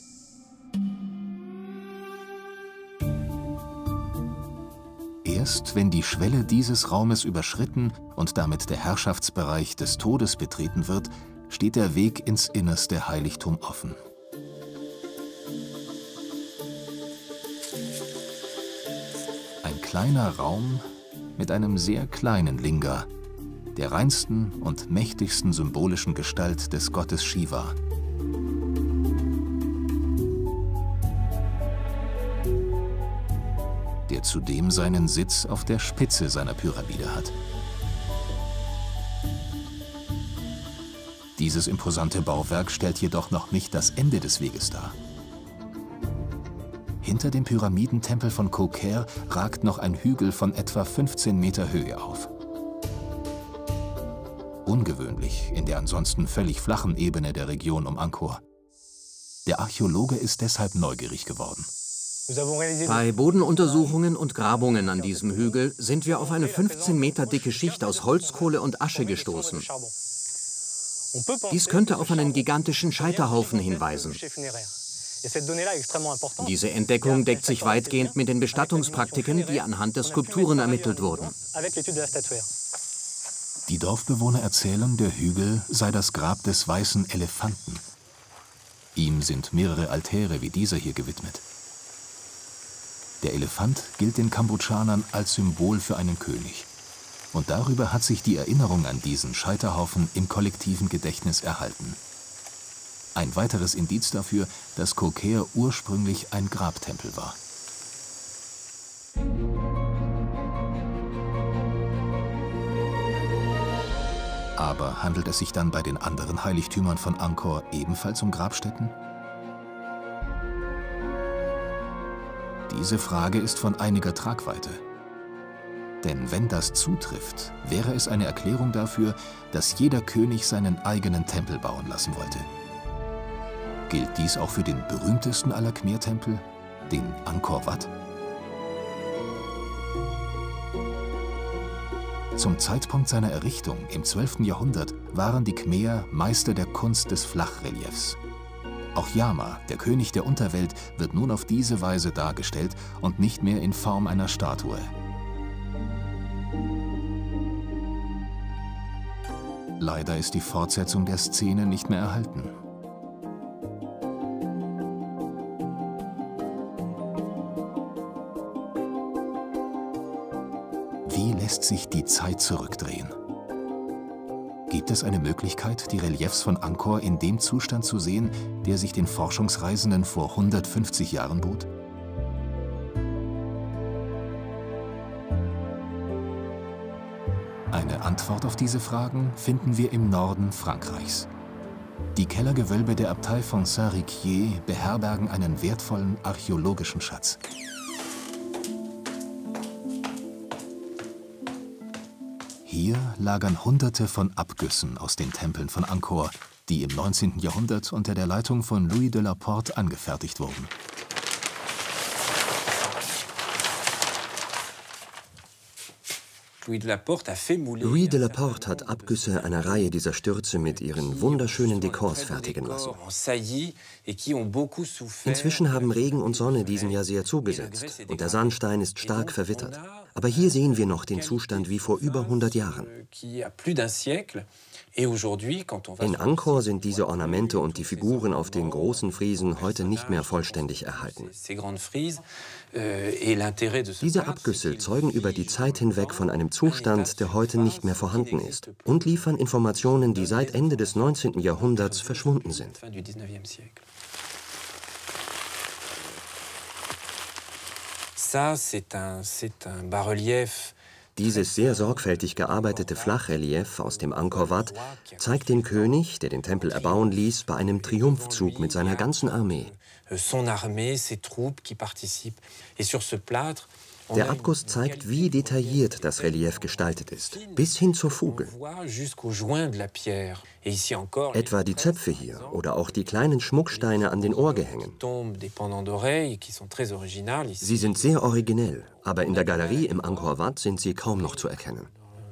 Erst wenn die Schwelle dieses Raumes überschritten und damit der Herrschaftsbereich des Todes betreten wird, steht der Weg ins innerste Heiligtum offen. Ein kleiner Raum mit einem sehr kleinen Linga, der reinsten und mächtigsten symbolischen Gestalt des Gottes Shiva. der zudem seinen Sitz auf der Spitze seiner Pyramide hat. Dieses imposante Bauwerk stellt jedoch noch nicht das Ende des Weges dar. Hinter dem Pyramidentempel von Khokher ragt noch ein Hügel von etwa fünfzehn Meter Höhe auf. Ungewöhnlich in der ansonsten völlig flachen Ebene der Region um Angkor. Der Archäologe ist deshalb neugierig geworden. Bei Bodenuntersuchungen und Grabungen an diesem Hügel sind wir auf eine fünfzehn Meter dicke Schicht aus Holzkohle und Asche gestoßen. Dies könnte auf einen gigantischen Scheiterhaufen hinweisen. Diese Entdeckung deckt sich weitgehend mit den Bestattungspraktiken, die anhand der Skulpturen ermittelt wurden. Die Dorfbewohner erzählen, der Hügel sei das Grab des weißen Elefanten. Ihm sind mehrere Altäre wie dieser hier gewidmet. Der Elefant gilt den Kambodschanern als Symbol für einen König. Und darüber hat sich die Erinnerung an diesen Scheiterhaufen im kollektiven Gedächtnis erhalten. Ein weiteres Indiz dafür, dass Khokher ursprünglich ein Grabtempel war. Aber handelt es sich dann bei den anderen Heiligtümern von Angkor ebenfalls um Grabstätten? Diese Frage ist von einiger Tragweite. Denn wenn das zutrifft, wäre es eine Erklärung dafür, dass jeder König seinen eigenen Tempel bauen lassen wollte. Gilt dies auch für den berühmtesten aller Khmer-Tempel, den Angkor Wat? Zum Zeitpunkt seiner Errichtung im zwölften Jahrhundert waren die Khmer Meister der Kunst des Flachreliefs. Auch Yama, der König der Unterwelt, wird nun auf diese Weise dargestellt und nicht mehr in Form einer Statue. Leider ist die Fortsetzung der Szene nicht mehr erhalten. Wie lässt sich die Zeit zurückdrehen? Gibt es eine Möglichkeit, die Reliefs von Angkor in dem Zustand zu sehen, der sich den Forschungsreisenden vor hundertfünfzig Jahren bot? Eine Antwort auf diese Fragen finden wir im Norden Frankreichs. Die Kellergewölbe der Abtei von Saint-Riquier beherbergen einen wertvollen archäologischen Schatz. Hier lagern Hunderte von Abgüssen aus den Tempeln von Angkor, die im neunzehnten Jahrhundert unter der Leitung von Louis de la Porte angefertigt wurden. Louis de la Porte hat Abgüsse einer Reihe dieser Stürze mit ihren wunderschönen Dekors fertigen lassen. Inzwischen haben Regen und Sonne diesen ja sehr zugesetzt und der Sandstein ist stark verwittert. Aber hier sehen wir noch den Zustand wie vor über hundert Jahren. In Angkor sind diese Ornamente und die Figuren auf den großen Friesen heute nicht mehr vollständig erhalten. Diese Abgüsse zeugen über die Zeit hinweg von einem Zustand, der heute nicht mehr vorhanden ist, und liefern Informationen, die seit Ende des neunzehnten Jahrhunderts verschwunden sind. Dieses sehr sorgfältig gearbeitete Flachrelief aus dem Angkor Wat zeigt den König, der den Tempel erbauen ließ, bei einem Triumphzug mit seiner ganzen Armee. Der Abguss zeigt, wie detailliert das Relief gestaltet ist, bis hin zur Fuge. Etwa die Zöpfe hier oder auch die kleinen Schmucksteine an den Ohrgehängen. Sie sind sehr originell, aber in der Galerie im Angkor Wat sind sie kaum noch zu erkennen.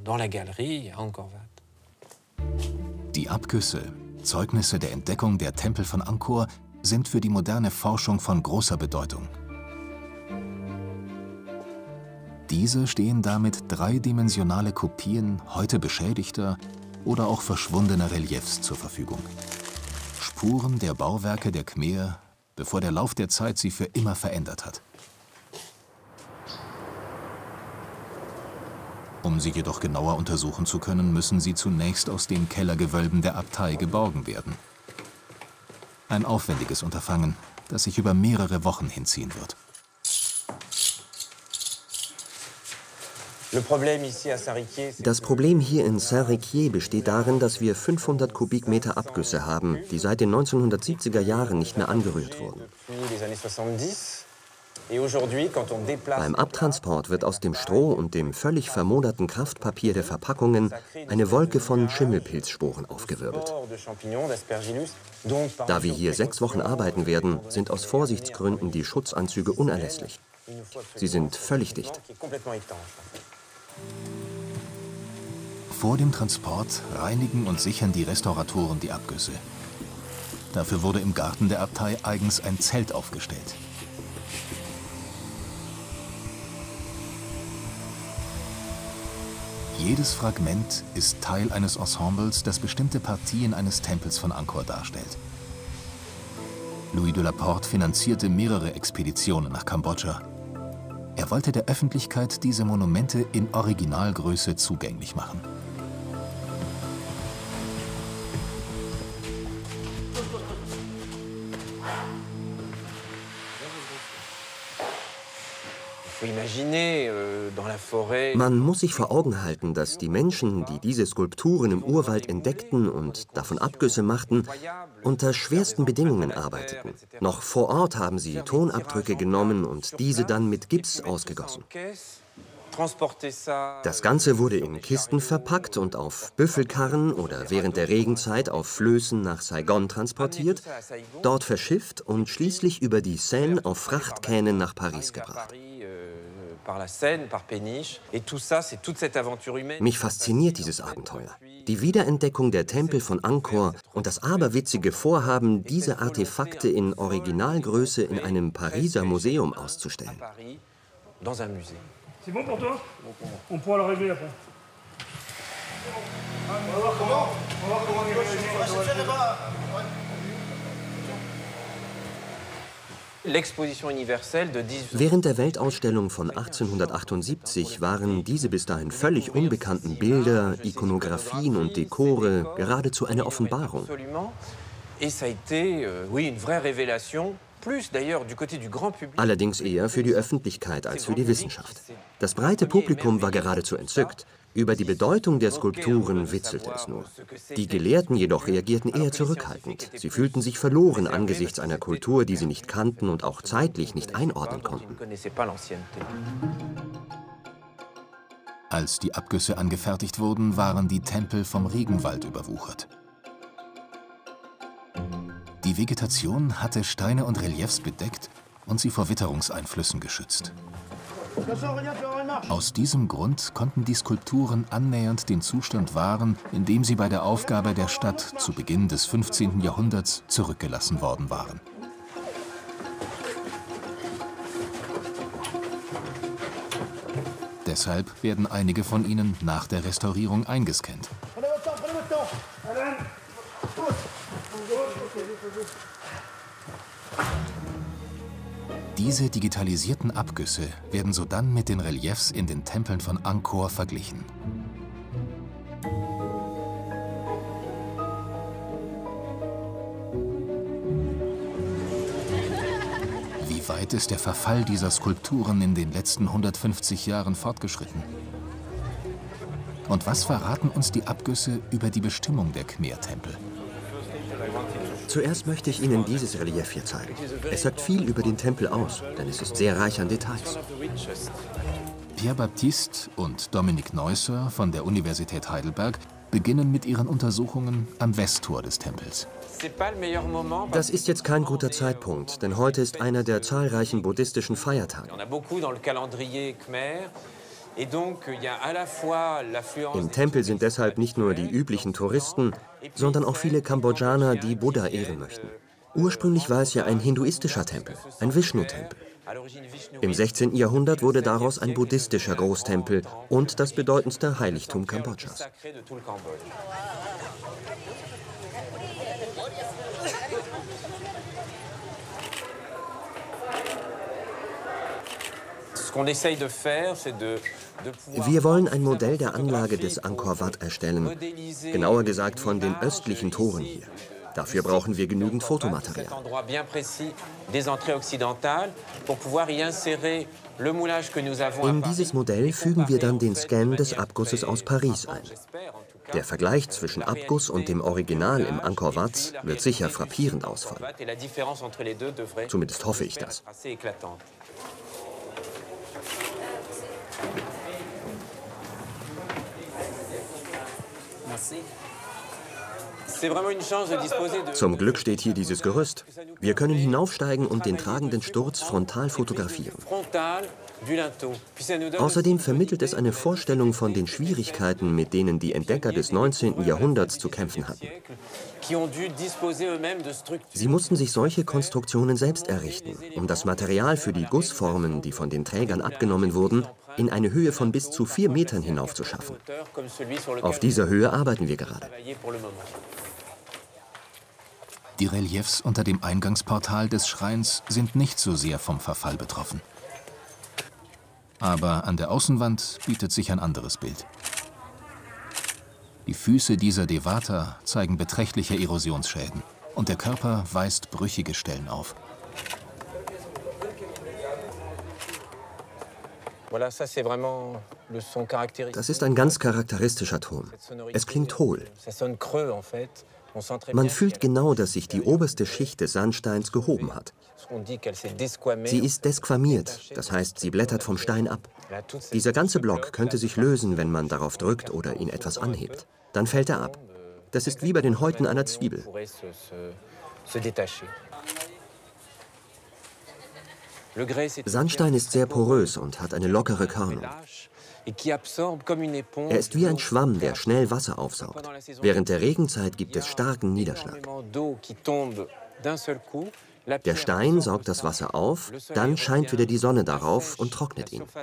Die Abgüsse, Zeugnisse der Entdeckung der Tempel von Angkor, sind für die moderne Forschung von großer Bedeutung. Diese stehen damit dreidimensionale Kopien heute beschädigter oder auch verschwundener Reliefs zur Verfügung. Spuren der Bauwerke der Khmer, bevor der Lauf der Zeit sie für immer verändert hat. Um sie jedoch genauer untersuchen zu können, müssen sie zunächst aus den Kellergewölben der Abtei geborgen werden. Ein aufwendiges Unterfangen, das sich über mehrere Wochen hinziehen wird. Das Problem hier in Saint-Riquier besteht darin, dass wir fünfhundert Kubikmeter Abgüsse haben, die seit den neunzehnhundertsiebziger Jahren nicht mehr angerührt wurden. Beim Abtransport wird aus dem Stroh und dem völlig vermoderten Kraftpapier der Verpackungen eine Wolke von Schimmelpilzsporen aufgewirbelt. Da wir hier sechs Wochen arbeiten werden, sind aus Vorsichtsgründen die Schutzanzüge unerlässlich. Sie sind völlig dicht. Vor dem Transport reinigen und sichern die Restauratoren die Abgüsse. Dafür wurde im Garten der Abtei eigens ein Zelt aufgestellt. Jedes Fragment ist Teil eines Ensembles, das bestimmte Partien eines Tempels von Angkor darstellt. Louis de la Porte finanzierte mehrere Expeditionen nach Kambodscha. Er wollte der Öffentlichkeit diese Monumente in Originalgröße zugänglich machen. Man muss sich vor Augen halten, dass die Menschen, die diese Skulpturen im Urwald entdeckten und davon Abgüsse machten, unter schwersten Bedingungen arbeiteten. Noch vor Ort haben sie Tonabdrücke genommen und diese dann mit Gips ausgegossen. Das Ganze wurde in Kisten verpackt und auf Büffelkarren oder während der Regenzeit auf Flößen nach Saigon transportiert, dort verschifft und schließlich über die Seine auf Frachtkähnen nach Paris gebracht. Mich fasziniert dieses Abenteuer. Die Wiederentdeckung der Tempel von Angkor und das aberwitzige Vorhaben, diese Artefakte in Originalgröße in einem Pariser Museum auszustellen. C'est bon pour toi? On pourra le régler après. On va voir comment. On va voir comment on va. Während der Weltausstellung von achtzehnhundertachtundsiebzig waren diese bis dahin völlig unbekannten Bilder, Ikonografien und Dekore geradezu eine Offenbarung. Allerdings eher für die Öffentlichkeit als für die Wissenschaft. Das breite Publikum war geradezu entzückt. Über die Bedeutung der Skulpturen witzelte es nur. Die Gelehrten jedoch reagierten eher zurückhaltend. Sie fühlten sich verloren angesichts einer Kultur, die sie nicht kannten und auch zeitlich nicht einordnen konnten. Als die Abgüsse angefertigt wurden, waren die Tempel vom Regenwald überwuchert. Die Vegetation hatte Steine und Reliefs bedeckt und sie vor Witterungseinflüssen geschützt. Aus diesem Grund konnten die Skulpturen annähernd den Zustand wahren, in dem sie bei der Aufgabe der Stadt zu Beginn des fünfzehnten Jahrhunderts zurückgelassen worden waren. Deshalb werden einige von ihnen nach der Restaurierung eingescannt. Diese digitalisierten Abgüsse werden sodann mit den Reliefs in den Tempeln von Angkor verglichen. Wie weit ist der Verfall dieser Skulpturen in den letzten hundertfünfzig Jahren fortgeschritten? Und was verraten uns die Abgüsse über die Bestimmung der Khmer-Tempel? Zuerst möchte ich Ihnen dieses Relief hier zeigen. Es sagt viel über den Tempel aus, denn es ist sehr reich an Details. Pierre Baptiste und Dominique Neusser von der Universität Heidelberg beginnen mit ihren Untersuchungen am Westtor des Tempels. Das ist jetzt kein guter Zeitpunkt, denn heute ist einer der zahlreichen buddhistischen Feiertage. Im Tempel sind deshalb nicht nur die üblichen Touristen, sondern auch viele Kambodschaner, die Buddha ehren möchten. Ursprünglich war es ja ein hinduistischer Tempel, ein Vishnu-Tempel. Im sechzehnten Jahrhundert wurde daraus ein buddhistischer Großtempel und das bedeutendste Heiligtum Kambodschas. Wir wollen ein Modell der Anlage des Angkor Wat erstellen, genauer gesagt von den östlichen Toren hier. Dafür brauchen wir genügend Fotomaterial. In dieses Modell fügen wir dann den Scan des Abgusses aus Paris ein. Der Vergleich zwischen Abguss und dem Original im Angkor Wat wird sicher frappierend ausfallen. Zumindest hoffe ich das. Zum Glück steht hier dieses Gerüst. Wir können hinaufsteigen und den tragenden Sturz frontal fotografieren. Außerdem vermittelt es eine Vorstellung von den Schwierigkeiten, mit denen die Entdecker des neunzehnten Jahrhunderts zu kämpfen hatten. Sie mussten sich solche Konstruktionen selbst errichten, um das Material für die Gussformen, die von den Trägern abgenommen wurden, in eine Höhe von bis zu vier Metern hinauf zu schaffen. Auf dieser Höhe arbeiten wir gerade. Die Reliefs unter dem Eingangsportal des Schreins sind nicht so sehr vom Verfall betroffen. Aber an der Außenwand bietet sich ein anderes Bild. Die Füße dieser Devata zeigen beträchtliche Erosionsschäden und der Körper weist brüchige Stellen auf. Das ist ein ganz charakteristischer Ton. Es klingt hohl. Man fühlt genau, dass sich die oberste Schicht des Sandsteins gehoben hat. Sie ist desquamiert, das heißt, sie blättert vom Stein ab. Dieser ganze Block könnte sich lösen, wenn man darauf drückt oder ihn etwas anhebt. Dann fällt er ab. Das ist wie bei den Häuten einer Zwiebel. Sandstein ist sehr porös und hat eine lockere Körnung. Er ist wie ein Schwamm, der schnell Wasser aufsaugt. Während der Regenzeit gibt es starken Niederschlag. Der Stein saugt das Wasser auf, dann scheint wieder die Sonne darauf und trocknet ihn.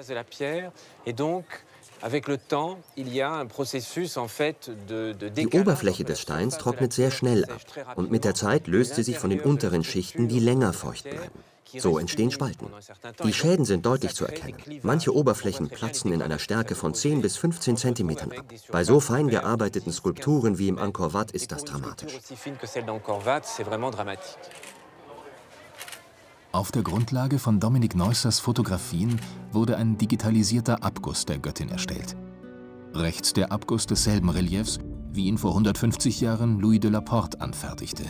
Die Oberfläche des Steins trocknet sehr schnell ab und mit der Zeit löst sie sich von den unteren Schichten, die länger feucht bleiben. So entstehen Spalten. Die Schäden sind deutlich zu erkennen. Manche Oberflächen platzen in einer Stärke von zehn bis fünfzehn Zentimetern ab. Bei so fein gearbeiteten Skulpturen wie im Angkor Wat ist das dramatisch. Auf der Grundlage von Dominique Neussers Fotografien wurde ein digitalisierter Abguss der Göttin erstellt. Rechts der Abguss desselben Reliefs, wie ihn vor hundertfünfzig Jahren Louis de la Porte anfertigte.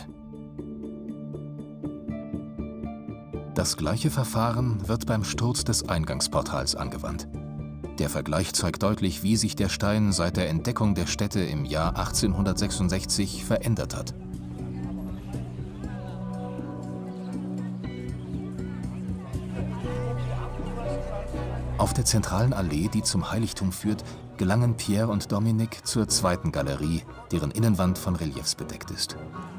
Das gleiche Verfahren wird beim Sturz des Eingangsportals angewandt. Der Vergleich zeigt deutlich, wie sich der Stein seit der Entdeckung der Stätte im Jahr achtzehnhundertsechsundsechzig verändert hat. Auf der zentralen Allee, die zum Heiligtum führt, gelangen Pierre und Dominique zur zweiten Galerie, deren Innenwand von Reliefs bedeckt ist.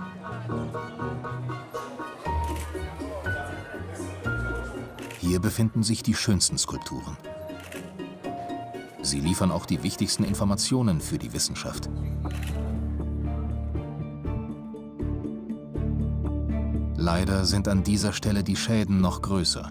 Hier befinden sich die schönsten Skulpturen. Sie liefern auch die wichtigsten Informationen für die Wissenschaft. Leider sind an dieser Stelle die Schäden noch größer.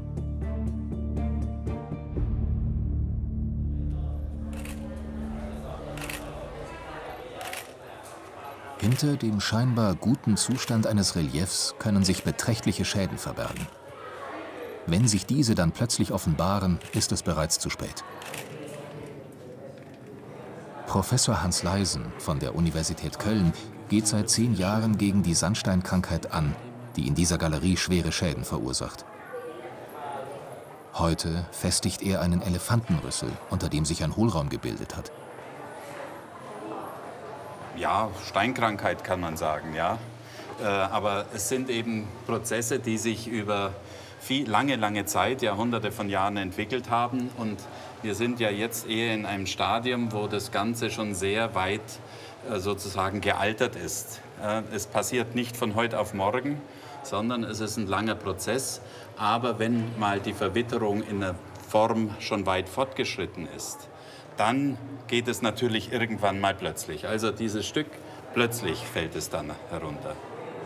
Hinter dem scheinbar guten Zustand eines Reliefs können sich beträchtliche Schäden verbergen. Wenn sich diese dann plötzlich offenbaren, ist es bereits zu spät. Professor Hans Leisen von der Universität Köln geht seit zehn Jahren gegen die Sandsteinkrankheit an, die in dieser Galerie schwere Schäden verursacht. Heute festigt er einen Elefantenrüssel, unter dem sich ein Hohlraum gebildet hat. Ja, Steinkrankheit kann man sagen, ja. Äh, aber es sind eben Prozesse, die sich über viel, lange, lange Zeit, Jahrhunderte von Jahren entwickelt haben. Und wir sind ja jetzt eher in einem Stadium, wo das Ganze schon sehr weit äh, sozusagen gealtert ist. Äh, es passiert nicht von heute auf morgen, sondern es ist ein langer Prozess. Aber wenn mal die Verwitterung in der Form schon weit fortgeschritten ist, dann geht es natürlich irgendwann mal plötzlich. Also dieses Stück, plötzlich fällt es dann herunter.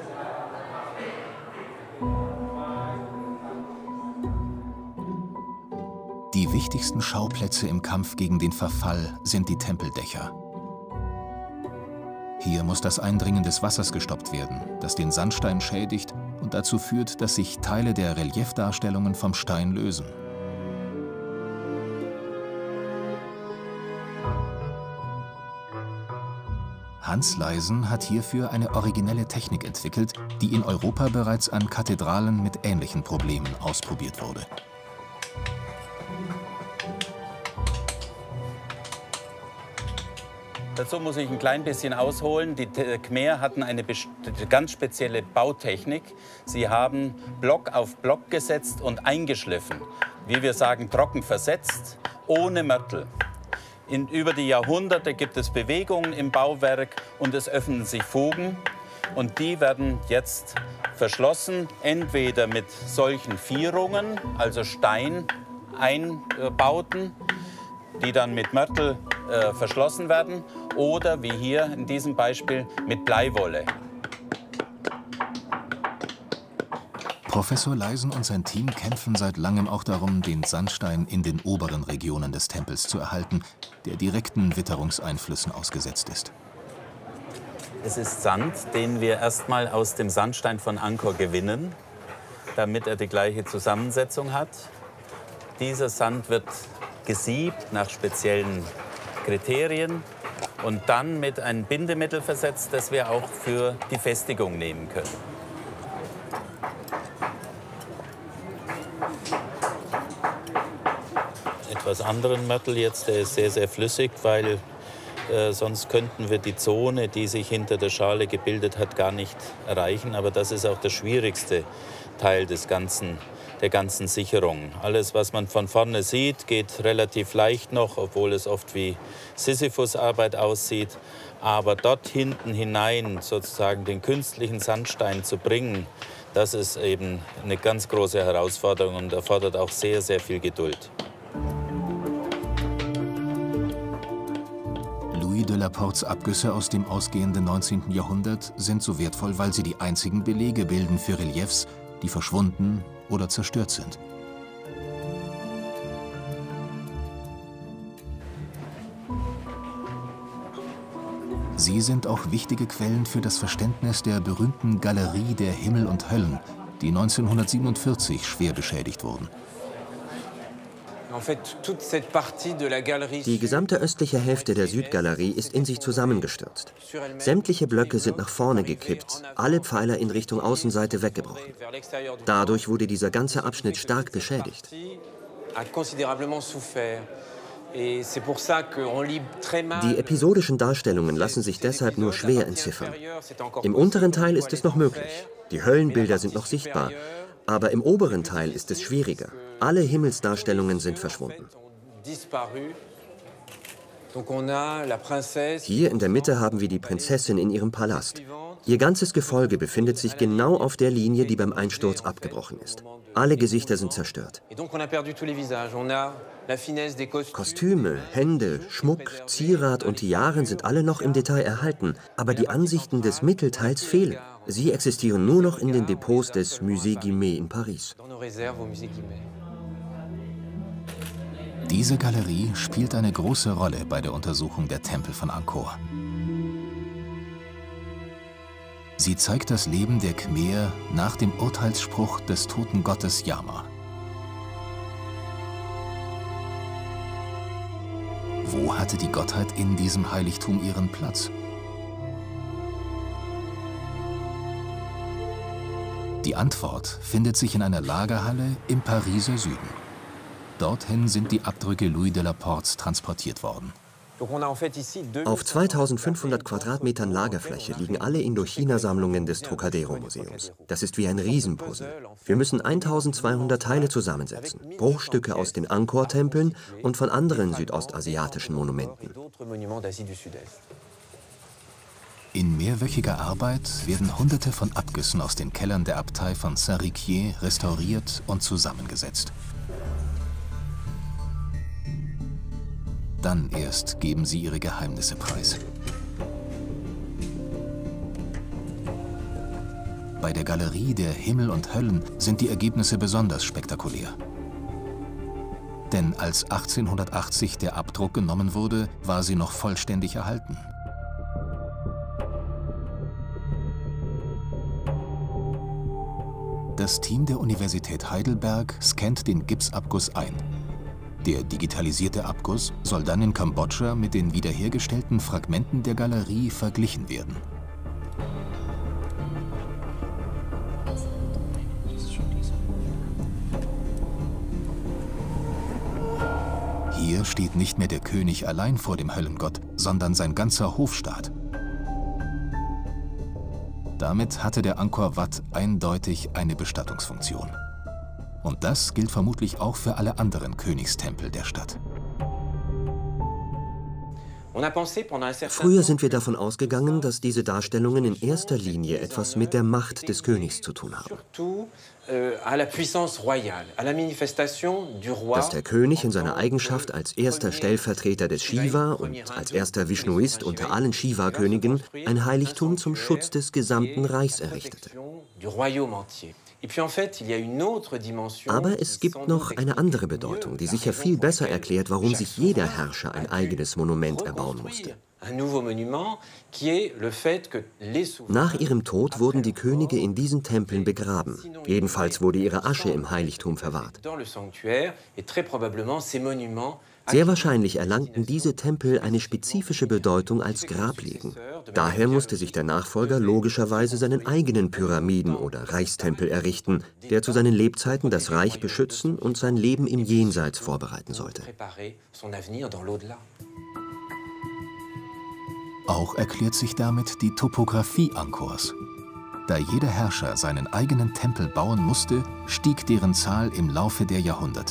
Die wichtigsten Schauplätze im Kampf gegen den Verfall sind die Tempeldächer. Hier muss das Eindringen des Wassers gestoppt werden, das den Sandstein schädigt und dazu führt, dass sich Teile der Reliefdarstellungen vom Stein lösen. Hans Leysen hat hierfür eine originelle Technik entwickelt, die in Europa bereits an Kathedralen mit ähnlichen Problemen ausprobiert wurde. Dazu muss ich ein klein bisschen ausholen. Die Khmer hatten eine ganz spezielle Bautechnik. Sie haben Block auf Block gesetzt und eingeschliffen. Wie wir sagen, trocken versetzt, ohne Mörtel. In, über die Jahrhunderte gibt es Bewegungen im Bauwerk und es öffnen sich Fugen. Und die werden jetzt verschlossen, entweder mit solchen Vierungen, also Steineinbauten, die dann mit Mörtel äh, verschlossen werden, oder wie hier in diesem Beispiel mit Bleiwolle. Professor Leysen und sein Team kämpfen seit langem auch darum, den Sandstein in den oberen Regionen des Tempels zu erhalten, der direkten Witterungseinflüssen ausgesetzt ist. Es ist Sand, den wir erstmal aus dem Sandstein von Angkor gewinnen, damit er die gleiche Zusammensetzung hat. Dieser Sand wird gesiebt nach speziellen Kriterien und dann mit einem Bindemittel versetzt, das wir auch für die Festigung nehmen können. Etwas anderen Mörtel jetzt, der ist sehr, sehr flüssig, weil äh, sonst könnten wir die Zone, die sich hinter der Schale gebildet hat, gar nicht erreichen. Aber das ist auch der schwierigste Teil des ganzen, der ganzen Sicherung. Alles, was man von vorne sieht, geht relativ leicht noch, obwohl es oft wie Sisyphusarbeit aussieht. Aber dort hinten hinein sozusagen den künstlichen Sandstein zu bringen, das ist eben eine ganz große Herausforderung und erfordert auch sehr, sehr viel Geduld. Louis de la Portes Abgüsse aus dem ausgehenden neunzehnten Jahrhundert sind so wertvoll, weil sie die einzigen Belege bilden für Reliefs, die verschwunden oder zerstört sind. Sie sind auch wichtige Quellen für das Verständnis der berühmten Galerie der Himmel und Höllen, die neunzehnhundertsiebenundvierzig schwer beschädigt wurden. Die gesamte östliche Hälfte der Südgalerie ist in sich zusammengestürzt. Sämtliche Blöcke sind nach vorne gekippt, alle Pfeiler in Richtung Außenseite weggebrochen. Dadurch wurde dieser ganze Abschnitt stark beschädigt. Die episodischen Darstellungen lassen sich deshalb nur schwer entziffern. Im unteren Teil ist es noch möglich. Die Höllenbilder sind noch sichtbar. Aber im oberen Teil ist es schwieriger. Alle Himmelsdarstellungen sind verschwunden. Hier in der Mitte haben wir die Prinzessin in ihrem Palast. Ihr ganzes Gefolge befindet sich genau auf der Linie, die beim Einsturz abgebrochen ist. Alle Gesichter sind zerstört. Kostüme, Hände, Schmuck, Zierat und Tiaren sind alle noch im Detail erhalten, aber die Ansichten des Mittelteils fehlen. Sie existieren nur noch in den Depots des Musée Guimet in Paris. Diese Galerie spielt eine große Rolle bei der Untersuchung der Tempel von Angkor. Sie zeigt das Leben der Khmer nach dem Urteilsspruch des toten Gottes Yama. Wo hatte die Gottheit in diesem Heiligtum ihren Platz? Die Antwort findet sich in einer Lagerhalle im Pariser Süden. Dorthin sind die Abdrücke Louis de la Portes transportiert worden. Auf zweitausendfünfhundert Quadratmetern Lagerfläche liegen alle Indochina-Sammlungen des Trocadero-Museums. Das ist wie ein Riesenpuzzle. Wir müssen eintausendzweihundert Teile zusammensetzen. Bruchstücke aus den Angkor-Tempeln und von anderen südostasiatischen Monumenten. In mehrwöchiger Arbeit werden Hunderte von Abgüssen aus den Kellern der Abtei von Saint-Riquier restauriert und zusammengesetzt. Dann erst geben sie ihre Geheimnisse preis. Bei der Galerie der Himmel und Höllen sind die Ergebnisse besonders spektakulär. Denn als achtzehnhundertachtzig der Abdruck genommen wurde, war sie noch vollständig erhalten. Das Team der Universität Heidelberg scannt den Gipsabguss ein. Der digitalisierte Abguss soll dann in Kambodscha mit den wiederhergestellten Fragmenten der Galerie verglichen werden. Hier steht nicht mehr der König allein vor dem Höllengott, sondern sein ganzer Hofstaat. Damit hatte der Angkor Wat eindeutig eine Bestattungsfunktion. Und das gilt vermutlich auch für alle anderen Königstempel der Stadt. Früher sind wir davon ausgegangen, dass diese Darstellungen in erster Linie etwas mit der Macht des Königs zu tun haben. Dass der König in seiner Eigenschaft als erster Stellvertreter des Shiva und als erster Vishnuist unter allen Shiva-Königen ein Heiligtum zum Schutz des gesamten Reichs errichtete. Aber es gibt noch eine andere Bedeutung, die sicher viel besser erklärt, warum sich jeder Herrscher ein eigenes Monument erbauen musste. Nach ihrem Tod wurden die Könige in diesen Tempeln begraben. Jedenfalls wurde ihre Asche im Heiligtum verwahrt. Sehr wahrscheinlich erlangten diese Tempel eine spezifische Bedeutung als Grablegen. Daher musste sich der Nachfolger logischerweise seinen eigenen Pyramiden- oder Reichstempel errichten, der zu seinen Lebzeiten das Reich beschützen und sein Leben im Jenseits vorbereiten sollte. Auch erklärt sich damit die Topographie Angkors. Da jeder Herrscher seinen eigenen Tempel bauen musste, stieg deren Zahl im Laufe der Jahrhunderte.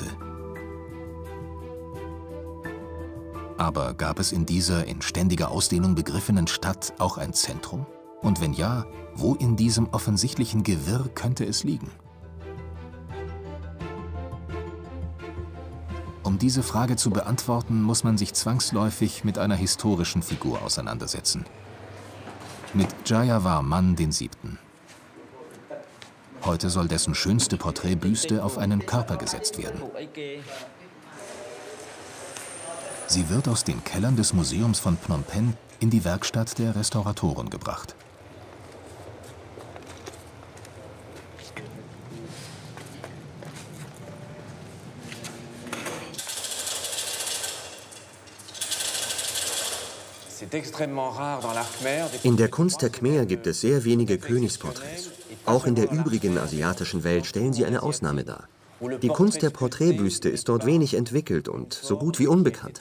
Aber gab es in dieser in ständiger Ausdehnung begriffenen Stadt auch ein Zentrum? Und wenn ja, wo in diesem offensichtlichen Gewirr könnte es liegen? Um diese Frage zu beantworten, muss man sich zwangsläufig mit einer historischen Figur auseinandersetzen. Mit Jayavarman der Siebte. Heute soll dessen schönste Porträtbüste auf einen Körper gesetzt werden. Sie wird aus den Kellern des Museums von Phnom Penh in die Werkstatt der Restauratoren gebracht. In der Kunst der Khmer gibt es sehr wenige Königsporträts. Auch in der übrigen asiatischen Welt stellen sie eine Ausnahme dar. Die Kunst der Porträtbüste ist dort wenig entwickelt und so gut wie unbekannt.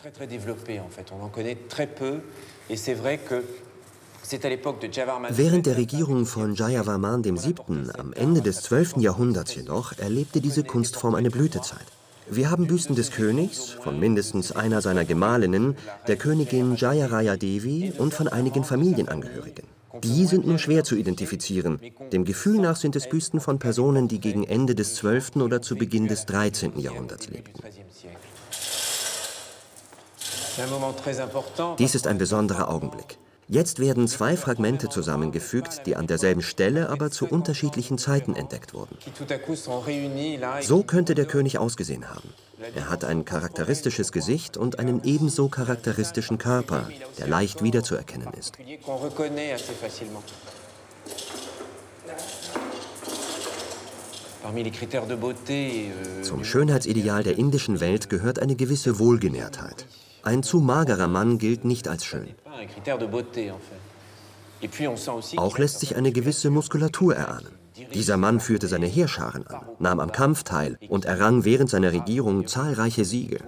Während der Regierung von Jayavarman der Siebte am Ende des zwölften Jahrhunderts jedoch erlebte diese Kunstform eine Blütezeit. Wir haben Büsten des Königs, von mindestens einer seiner Gemahlinnen, der Königin Jayaraya Devi und von einigen Familienangehörigen. Die sind nur schwer zu identifizieren. Dem Gefühl nach sind es Büsten von Personen, die gegen Ende des zwölften oder zu Beginn des dreizehnten Jahrhunderts lebten. Dies ist ein besonderer Augenblick. Jetzt werden zwei Fragmente zusammengefügt, die an derselben Stelle, aber zu unterschiedlichen Zeiten entdeckt wurden. So könnte der König ausgesehen haben. Er hat ein charakteristisches Gesicht und einen ebenso charakteristischen Körper, der leicht wiederzuerkennen ist. Zum Schönheitsideal der indischen Welt gehört eine gewisse Wohlgenährtheit. Ein zu magerer Mann gilt nicht als schön. Auch lässt sich eine gewisse Muskulatur erahnen. Dieser Mann führte seine Heerscharen an, nahm am Kampf teil und errang während seiner Regierung zahlreiche Siege.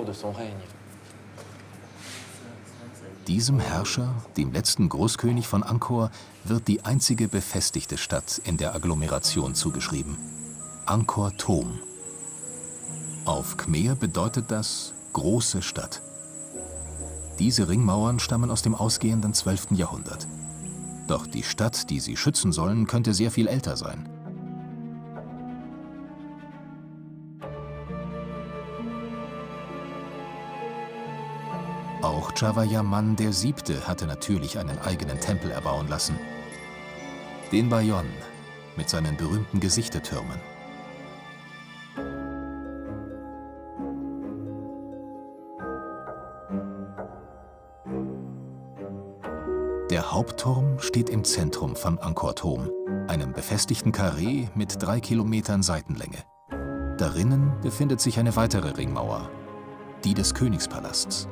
Diesem Herrscher, dem letzten Großkönig von Angkor, wird die einzige befestigte Stadt in der Agglomeration zugeschrieben: Angkor Thom. Auf Khmer bedeutet das große Stadt. Diese Ringmauern stammen aus dem ausgehenden zwölften Jahrhundert. Doch die Stadt, die sie schützen sollen, könnte sehr viel älter sein. Auch Jayavarman der Siebte hatte natürlich einen eigenen Tempel erbauen lassen. Den Bayon mit seinen berühmten Gesichtertürmen. Der Hauptturm steht im Zentrum von Angkor Thom, einem befestigten Karree mit drei Kilometern Seitenlänge. Darinnen befindet sich eine weitere Ringmauer, die des Königspalasts.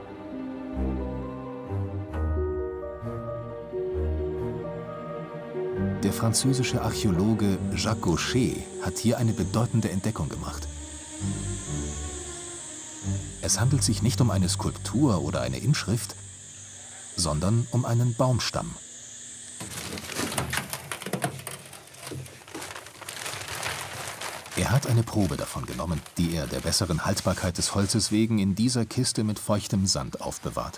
Der französische Archäologe Jacques Gaucher hat hier eine bedeutende Entdeckung gemacht. Es handelt sich nicht um eine Skulptur oder eine Inschrift, sondern um einen Baumstamm. Er hat eine Probe davon genommen, die er der besseren Haltbarkeit des Holzes wegen in dieser Kiste mit feuchtem Sand aufbewahrt.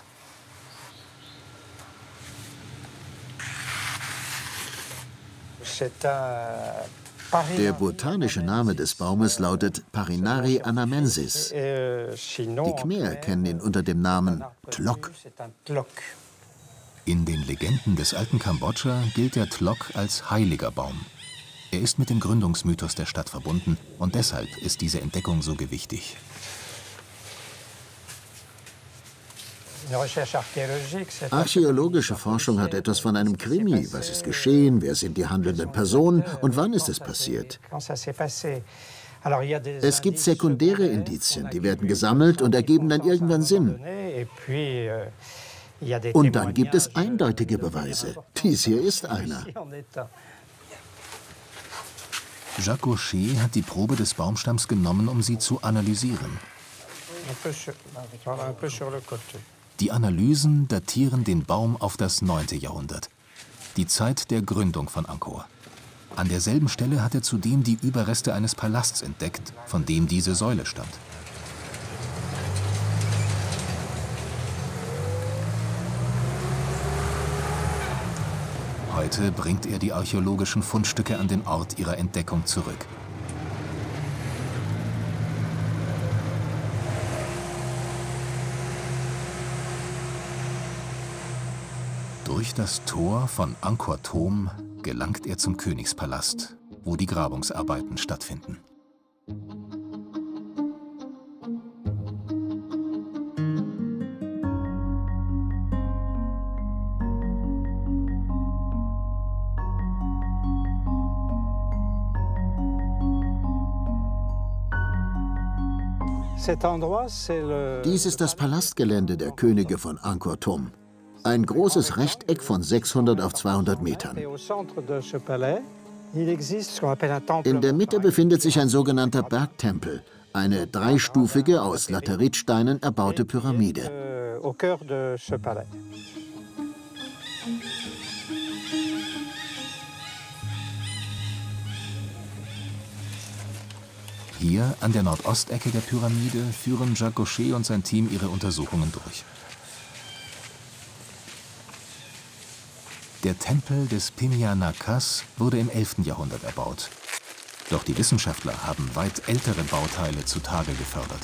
Der botanische Name des Baumes lautet Parinari anamensis. Die Khmer kennen ihn unter dem Namen Tlok. In den Legenden des alten Kambodscha gilt der Tlok als heiliger Baum. Er ist mit dem Gründungsmythos der Stadt verbunden und deshalb ist diese Entdeckung so gewichtig. Archäologische Forschung hat etwas von einem Krimi. Was ist geschehen? Wer sind die handelnden Personen? Und wann ist es passiert? Es gibt sekundäre Indizien, die werden gesammelt und ergeben dann irgendwann Sinn. Und dann gibt es eindeutige Beweise. Dies hier ist einer. Jacques Gaucher hat die Probe des Baumstamms genommen, um sie zu analysieren. Die Analysen datieren den Baum auf das neunte Jahrhundert, die Zeit der Gründung von Angkor. An derselben Stelle hat er zudem die Überreste eines Palasts entdeckt, von dem diese Säule stammt. Heute bringt er die archäologischen Fundstücke an den Ort ihrer Entdeckung zurück. Durch das Tor von Angkor Thom gelangt er zum Königspalast, wo die Grabungsarbeiten stattfinden. Dies ist das Palastgelände der Könige von Angkor Thom. Ein großes Rechteck von sechshundert auf zweihundert Metern. In der Mitte befindet sich ein sogenannter Bergtempel, eine dreistufige, aus Lateritsteinen erbaute Pyramide. Hier an der Nordostecke der Pyramide führen Jacques Gaucher und sein Team ihre Untersuchungen durch. Der Tempel des Phimya Nakhas wurde im elften Jahrhundert erbaut. Doch die Wissenschaftler haben weit ältere Bauteile zutage gefördert.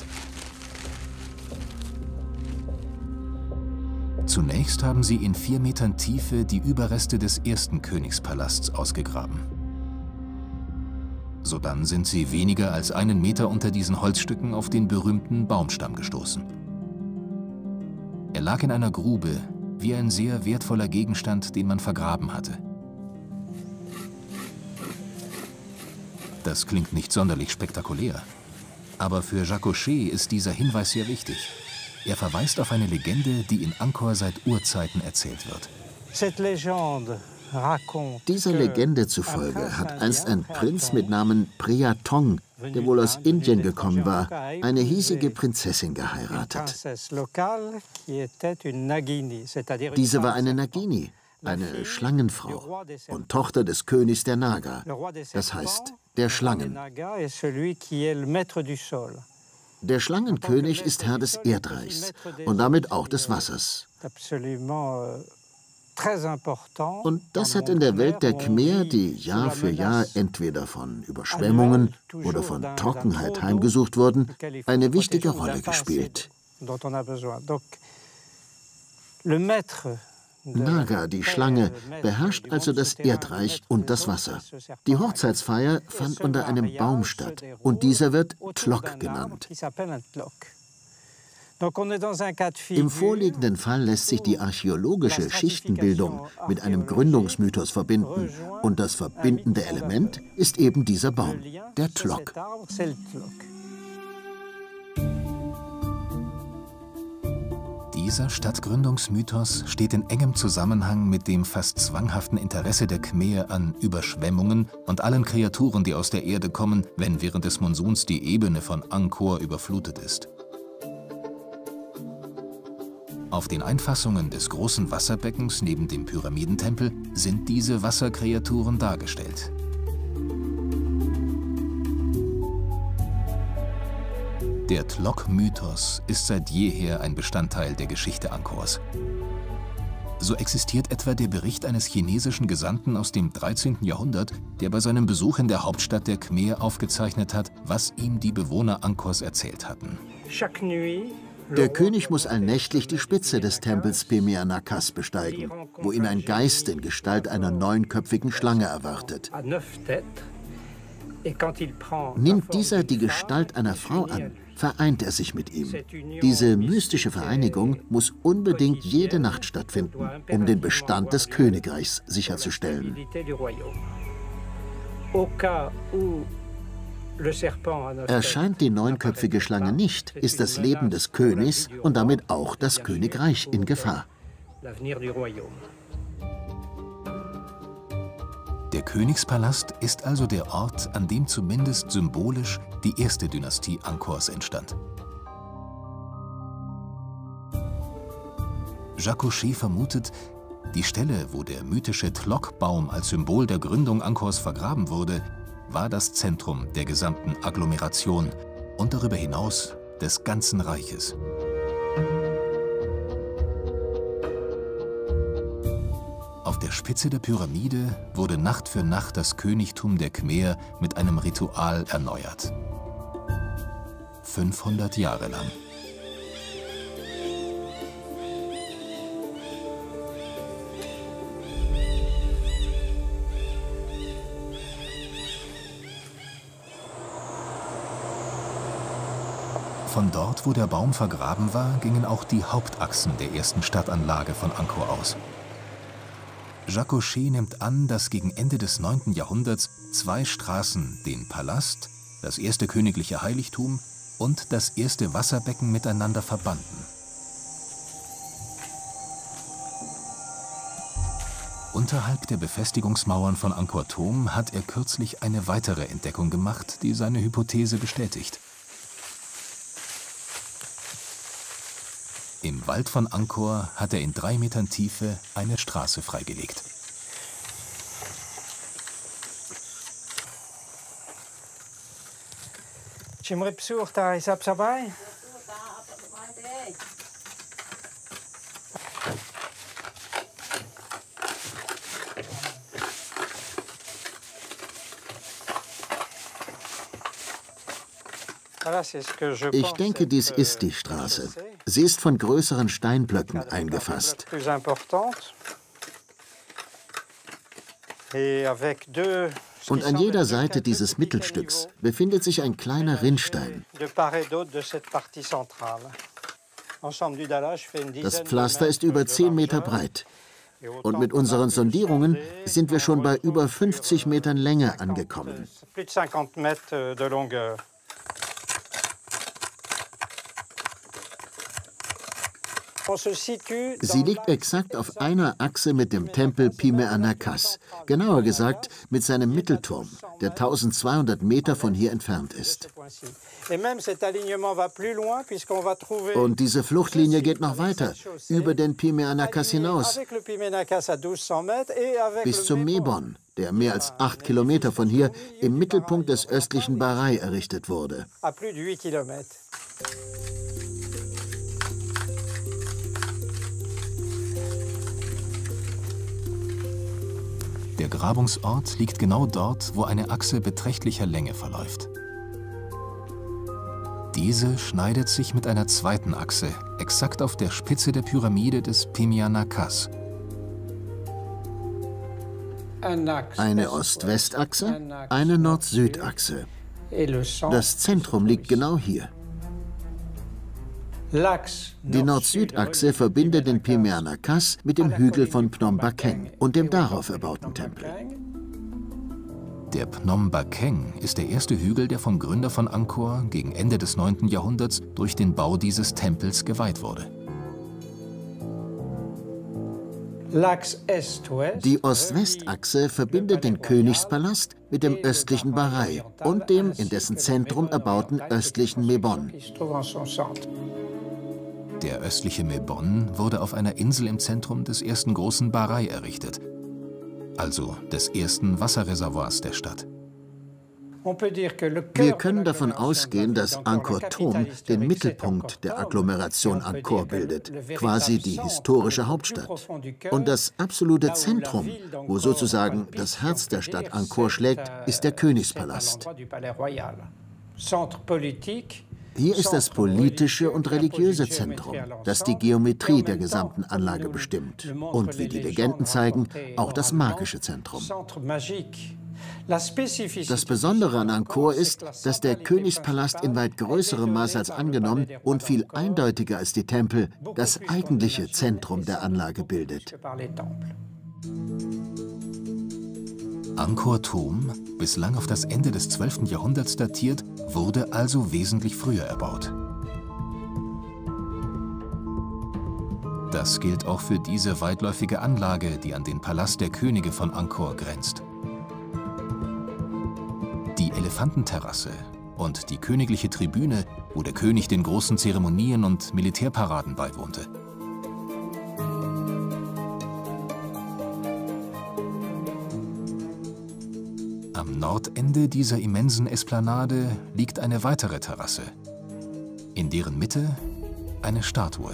Zunächst haben sie in vier Metern Tiefe die Überreste des ersten Königspalasts ausgegraben. Sodann sind sie weniger als einen Meter unter diesen Holzstücken auf den berühmten Baumstamm gestoßen. Er lag in einer Grube, wie ein sehr wertvoller Gegenstand, den man vergraben hatte. Das klingt nicht sonderlich spektakulär. Aber für Jacques Gaucher ist dieser Hinweis sehr wichtig. Er verweist auf eine Legende, die in Angkor seit Urzeiten erzählt wird. Dieser Legende zufolge hat einst ein Prinz mit Namen Preah Tong, der wohl aus Indien gekommen war, eine hiesige Prinzessin geheiratet. Diese war eine Nagini, eine Schlangenfrau und Tochter des Königs der Naga, das heißt der Schlangen. Der Schlangenkönig ist Herr des Erdreichs und damit auch des Wassers. Und das hat in der Welt der Khmer, die Jahr für Jahr entweder von Überschwemmungen oder von Trockenheit heimgesucht wurden, eine wichtige Rolle gespielt. Naga, die Schlange, beherrscht also das Erdreich und das Wasser. Die Hochzeitsfeier fand unter einem Baum statt und dieser wird Tlok genannt. Im vorliegenden Fall lässt sich die archäologische Schichtenbildung mit einem Gründungsmythos verbinden. Und das verbindende Element ist eben dieser Baum, der Tlok. Dieser Stadtgründungsmythos steht in engem Zusammenhang mit dem fast zwanghaften Interesse der Khmer an Überschwemmungen und allen Kreaturen, die aus der Erde kommen, wenn während des Monsuns die Ebene von Angkor überflutet ist. Auf den Einfassungen des großen Wasserbeckens neben dem Pyramidentempel sind diese Wasserkreaturen dargestellt. Der Tlok-Mythos ist seit jeher ein Bestandteil der Geschichte Angkors. So existiert etwa der Bericht eines chinesischen Gesandten aus dem dreizehnten Jahrhundert, der bei seinem Besuch in der Hauptstadt der Khmer aufgezeichnet hat, was ihm die Bewohner Angkors erzählt hatten. Der König muss allnächtlich die Spitze des Tempels Pimea Nakhas besteigen, wo ihn ein Geist in Gestalt einer neunköpfigen Schlange erwartet. Nimmt dieser die Gestalt einer Frau an, vereint er sich mit ihm. Diese mystische Vereinigung muss unbedingt jede Nacht stattfinden, um den Bestand des Königreichs sicherzustellen. Erscheint die neunköpfige Schlange nicht, ist das Leben des Königs und damit auch das Königreich in Gefahr. Der Königspalast ist also der Ort, an dem zumindest symbolisch die erste Dynastie Angkors entstand. Jacques Cauchet vermutet, die Stelle, wo der mythische Tlok-Baum als Symbol der Gründung Angkors vergraben wurde, war das Zentrum der gesamten Agglomeration und darüber hinaus des ganzen Reiches. Auf der Spitze der Pyramide wurde Nacht für Nacht das Königtum der Khmer mit einem Ritual erneuert. fünfhundert Jahre lang. Von dort, wo der Baum vergraben war, gingen auch die Hauptachsen der ersten Stadtanlage von Angkor aus. Jacques Cauchet nimmt an, dass gegen Ende des neunten Jahrhunderts zwei Straßen den Palast, das erste königliche Heiligtum und das erste Wasserbecken miteinander verbanden. Unterhalb der Befestigungsmauern von Angkor Thom hat er kürzlich eine weitere Entdeckung gemacht, die seine Hypothese bestätigt. Im Wald von Angkor hat er in drei Metern Tiefe eine Straße freigelegt. Ich denke, dies ist die Straße. Sie ist von größeren Steinblöcken eingefasst. Und an jeder Seite dieses Mittelstücks befindet sich ein kleiner Rinnstein. Das Pflaster ist über zehn Meter breit. Und mit unseren Sondierungen sind wir schon bei über fünfzig Metern Länge angekommen. Sie liegt exakt auf einer Achse mit dem Tempel Pimea Nakhas, genauer gesagt mit seinem Mittelturm, der eintausendzweihundert Meter von hier entfernt ist. Und diese Fluchtlinie geht noch weiter, über den Pimea Nakhas hinaus, bis zum Mebon, der mehr als acht Kilometer von hier im Mittelpunkt des östlichen Bahrai errichtet wurde. Der Grabungsort liegt genau dort, wo eine Achse beträchtlicher Länge verläuft. Diese schneidet sich mit einer zweiten Achse exakt auf der Spitze der Pyramide des Pimea Nakhas. Eine Ost-West-Achse, eine Nord-Süd-Achse. Das Zentrum liegt genau hier. Die Nord-Süd-Achse verbindet den Pimerna Khas mit dem Hügel von Phnom Bakheng und dem darauf erbauten Tempel. Der Phnom Bakheng ist der erste Hügel, der vom Gründer von Angkor gegen Ende des neunten Jahrhunderts durch den Bau dieses Tempels geweiht wurde. Die Ost-West-Achse verbindet den Königspalast mit dem östlichen Barai und dem in dessen Zentrum erbauten östlichen Mebon. Der östliche Mebon wurde auf einer Insel im Zentrum des ersten großen Barai errichtet, also des ersten Wasserreservoirs der Stadt. Wir können davon ausgehen, dass Angkor Thom den Mittelpunkt der Agglomeration Angkor bildet, quasi die historische Hauptstadt. Und das absolute Zentrum, wo sozusagen das Herz der Stadt Angkor schlägt, ist der Königspalast. Hier ist das politische und religiöse Zentrum, das die Geometrie der gesamten Anlage bestimmt. Und wie die Legenden zeigen, auch das magische Zentrum. Das Besondere an Angkor ist, dass der Königspalast in weit größerem Maß als angenommen und viel eindeutiger als die Tempel das eigentliche Zentrum der Anlage bildet. Angkor Thom, bislang auf das Ende des zwölften Jahrhunderts datiert, wurde also wesentlich früher erbaut. Das gilt auch für diese weitläufige Anlage, die an den Palast der Könige von Angkor grenzt. Die Elefantenterrasse und die königliche Tribüne, wo der König den großen Zeremonien und Militärparaden beiwohnte. Am Nordende dieser immensen Esplanade liegt eine weitere Terrasse, in deren Mitte eine Statue.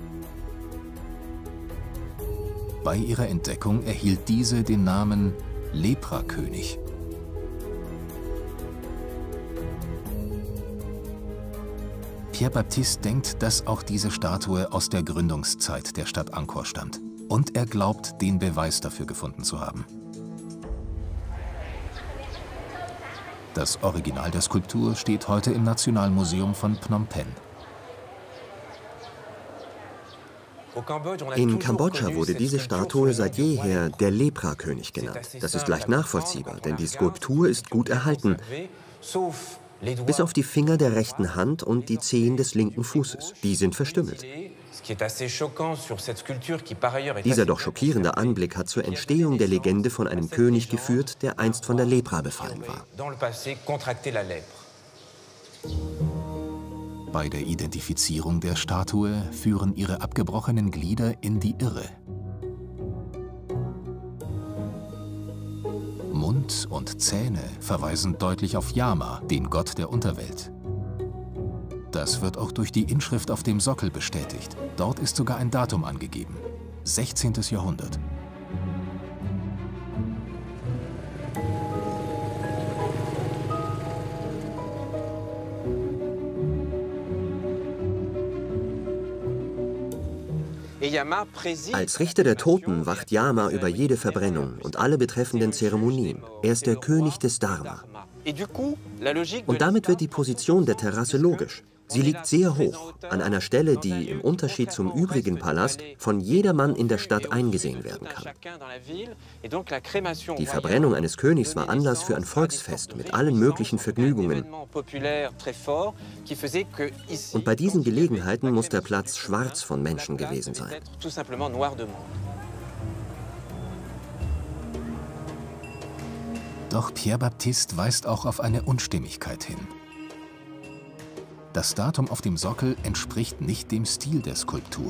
Bei ihrer Entdeckung erhielt diese den Namen Leprakönig. Pierre Baptiste denkt, dass auch diese Statue aus der Gründungszeit der Stadt Angkor stammt. Und er glaubt, den Beweis dafür gefunden zu haben. Das Original der Skulptur steht heute im Nationalmuseum von Phnom Penh. In Kambodscha wurde diese Statue seit jeher der Leprakönig genannt. Das ist leicht nachvollziehbar, denn die Skulptur ist gut erhalten, bis auf die Finger der rechten Hand und die Zehen des linken Fußes. Die sind verstümmelt. Dieser doch schockierende Anblick hat zur Entstehung der Legende von einem König geführt, der einst von der Lepra befallen war. Bei der Identifizierung der Statue führen ihre abgebrochenen Glieder in die Irre. Mund und Zähne verweisen deutlich auf Yama, den Gott der Unterwelt. Das wird auch durch die Inschrift auf dem Sockel bestätigt. Dort ist sogar ein Datum angegeben: sechzehntes Jahrhundert. Als Richter der Toten wacht Yama über jede Verbrennung und alle betreffenden Zeremonien. Er ist der König des Dharma. Und damit wird die Position der Terrasse logisch. Sie liegt sehr hoch, an einer Stelle, die im Unterschied zum übrigen Palast von jedermann in der Stadt eingesehen werden kann. Die Verbrennung eines Königs war Anlass für ein Volksfest mit allen möglichen Vergnügungen. Und bei diesen Gelegenheiten muss der Platz schwarz von Menschen gewesen sein. Doch Pierre Baptiste weist auch auf eine Unstimmigkeit hin. Das Datum auf dem Sockel entspricht nicht dem Stil der Skulptur.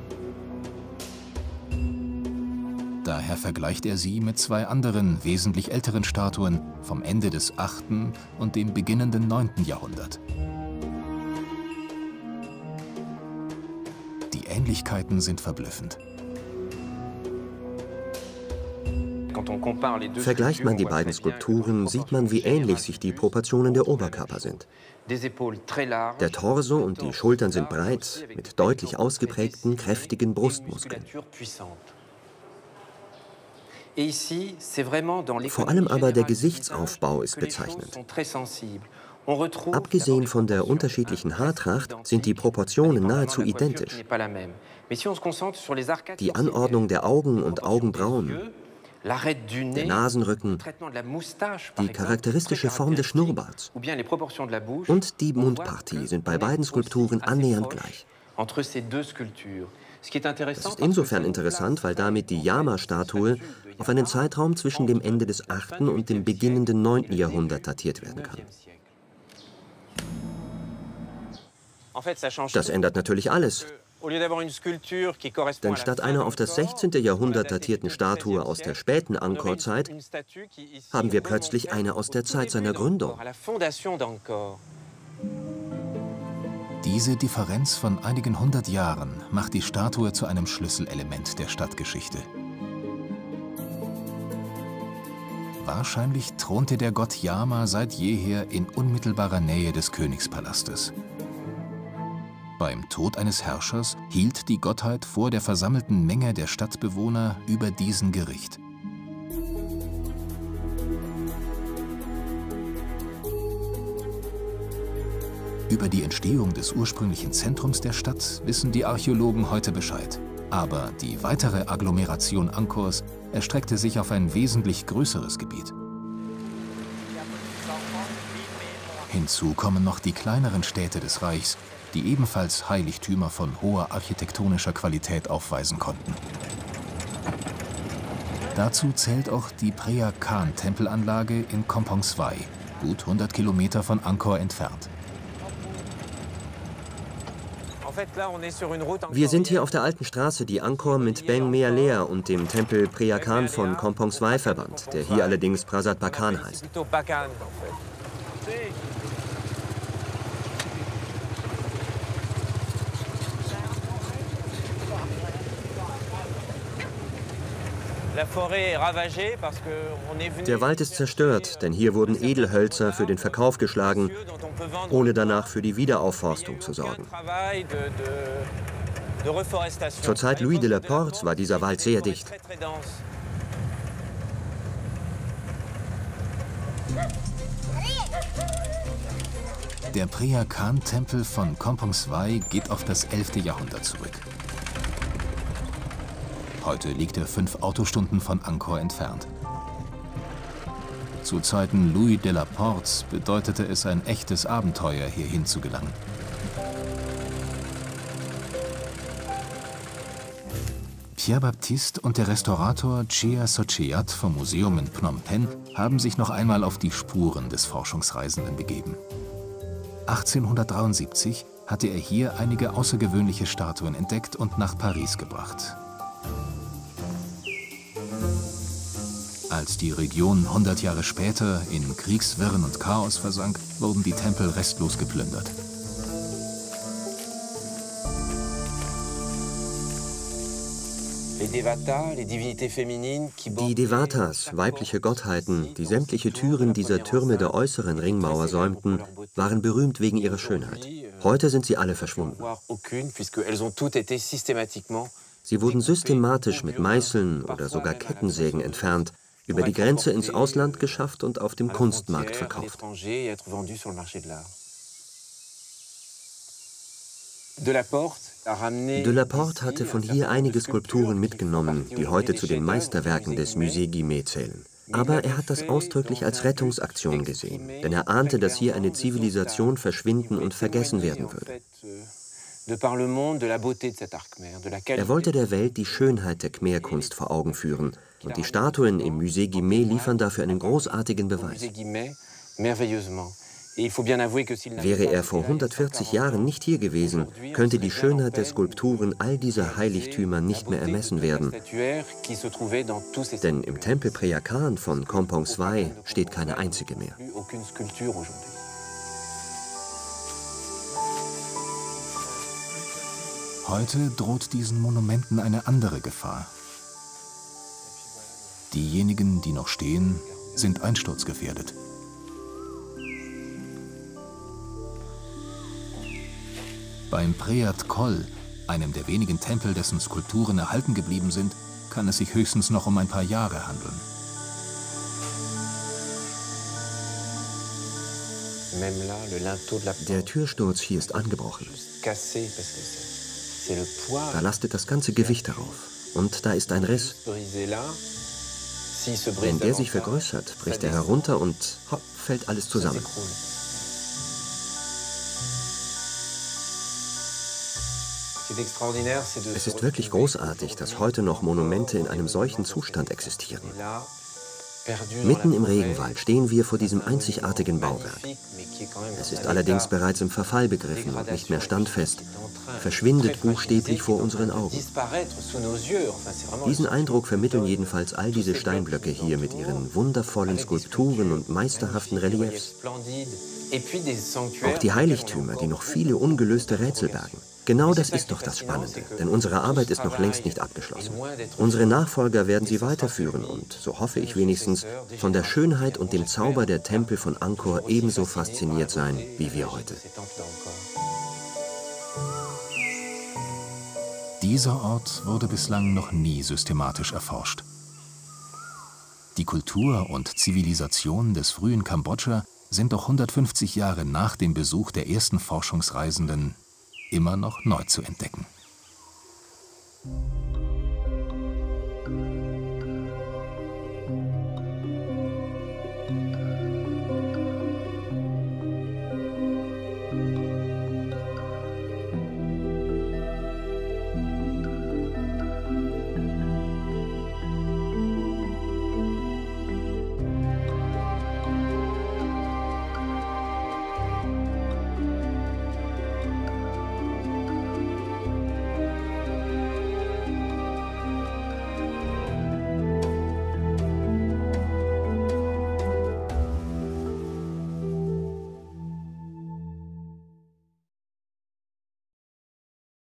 Daher vergleicht er sie mit zwei anderen, wesentlich älteren Statuen vom Ende des achten und dem beginnenden neunten Jahrhundert. Die Ähnlichkeiten sind verblüffend. Vergleicht man die beiden Skulpturen, sieht man, wie ähnlich sich die Proportionen der Oberkörper sind. Der Torso und die Schultern sind breit, mit deutlich ausgeprägten, kräftigen Brustmuskeln. Vor allem aber der Gesichtsaufbau ist bezeichnend. Abgesehen von der unterschiedlichen Haartracht sind die Proportionen nahezu identisch. Die Anordnung der Augen und Augenbrauen, der Nasenrücken, die charakteristische Form des Schnurrbarts und die Mundpartie sind bei beiden Skulpturen annähernd gleich. Das ist insofern interessant, weil damit die Yama-Statue auf einen Zeitraum zwischen dem Ende des achten und dem beginnenden neunten Jahrhundert datiert werden kann. Das ändert natürlich alles. Denn statt einer auf das sechzehnte Jahrhundert datierten Statue aus der späten Angkor-Zeit haben wir plötzlich eine aus der Zeit seiner Gründung. Diese Differenz von einigen hundert Jahren macht die Statue zu einem Schlüsselelement der Stadtgeschichte. Wahrscheinlich thronte der Gott Yama seit jeher in unmittelbarer Nähe des Königspalastes. Beim Tod eines Herrschers hielt die Gottheit vor der versammelten Menge der Stadtbewohner über diesen Gericht. Über die Entstehung des ursprünglichen Zentrums der Stadt wissen die Archäologen heute Bescheid. Aber die weitere Agglomeration Angkors erstreckte sich auf ein wesentlich größeres Gebiet. Hinzu kommen noch die kleineren Städte des Reichs, die ebenfalls Heiligtümer von hoher architektonischer Qualität aufweisen konnten. Dazu zählt auch die Preah Khan-Tempelanlage in Kampong Swai, gut hundert Kilometer von Angkor entfernt. Wir sind hier auf der alten Straße, die Angkor mit Beng Mea Lea und dem Tempel Preah Khan von Kampong Swai verband, der hier allerdings Prasat Bakan heißt. Der Wald ist zerstört, denn hier wurden Edelhölzer für den Verkauf geschlagen, ohne danach für die Wiederaufforstung zu sorgen. Zur Zeit Louis de la Portes war dieser Wald sehr dicht. Der Preah Khan-Tempel von Kampong Swai geht auf das elfte Jahrhundert zurück. Heute liegt er fünf Autostunden von Angkor entfernt. Zu Zeiten Louis de la Portes bedeutete es ein echtes Abenteuer, hierhin zu gelangen. Pierre Baptiste und der Restaurator Chea Socheat vom Museum in Phnom Penh haben sich noch einmal auf die Spuren des Forschungsreisenden begeben. achtzehnhundertdreiundsiebzig hatte er hier einige außergewöhnliche Statuen entdeckt und nach Paris gebracht. Als die Region hundert Jahre später in Kriegswirren und Chaos versank, wurden die Tempel restlos geplündert. Die Devatas, weibliche Gottheiten, die sämtliche Türen dieser Türme der äußeren Ringmauer säumten, waren berühmt wegen ihrer Schönheit. Heute sind sie alle verschwunden. Sie wurden systematisch mit Meißeln oder sogar Kettensägen entfernt, über die Grenze ins Ausland geschafft und auf dem Kunstmarkt verkauft. De la Porte hatte von hier einige Skulpturen mitgenommen, die heute zu den Meisterwerken des Musée Guimet zählen. Aber er hat das ausdrücklich als Rettungsaktion gesehen, denn er ahnte, dass hier eine Zivilisation verschwinden und vergessen werden würde. Er wollte der Welt die Schönheit der Khmer-Kunst vor Augen führen, und die Statuen im Musée Guimet liefern dafür einen großartigen Beweis. Wäre er vor hundertvierzig Jahren nicht hier gewesen, könnte die Schönheit der Skulpturen all dieser Heiligtümer nicht mehr ermessen werden. Denn im Tempel Preah Khan von Kampong Swai steht keine einzige mehr. Heute droht diesen Monumenten eine andere Gefahr. Diejenigen, die noch stehen, sind einsturzgefährdet. Beim Preat Khol, einem der wenigen Tempel, dessen Skulpturen erhalten geblieben sind, kann es sich höchstens noch um ein paar Jahre handeln. Der Türsturz hier ist angebrochen. Da lastet das ganze Gewicht darauf. Und da ist ein Riss. Wenn der sich vergrößert, bricht er herunter und hopp, fällt alles zusammen. Es ist wirklich großartig, dass heute noch Monumente in einem solchen Zustand existieren. Mitten im Regenwald stehen wir vor diesem einzigartigen Bauwerk. Es ist allerdings bereits im Verfall begriffen und nicht mehr standfest, verschwindet buchstäblich vor unseren Augen. Diesen Eindruck vermitteln jedenfalls all diese Steinblöcke hier mit ihren wundervollen Skulpturen und meisterhaften Reliefs. Auch die Heiligtümer, die noch viele ungelöste Rätsel bergen. Genau das ist doch das Spannende, denn unsere Arbeit ist noch längst nicht abgeschlossen. Unsere Nachfolger werden sie weiterführen und, so hoffe ich wenigstens, von der Schönheit und dem Zauber der Tempel von Angkor ebenso fasziniert sein wie wir heute. Dieser Ort wurde bislang noch nie systematisch erforscht. Die Kultur und Zivilisation des frühen Kambodscha sind doch hundertfünfzig Jahre nach dem Besuch der ersten Forschungsreisenden immer noch neu zu entdecken.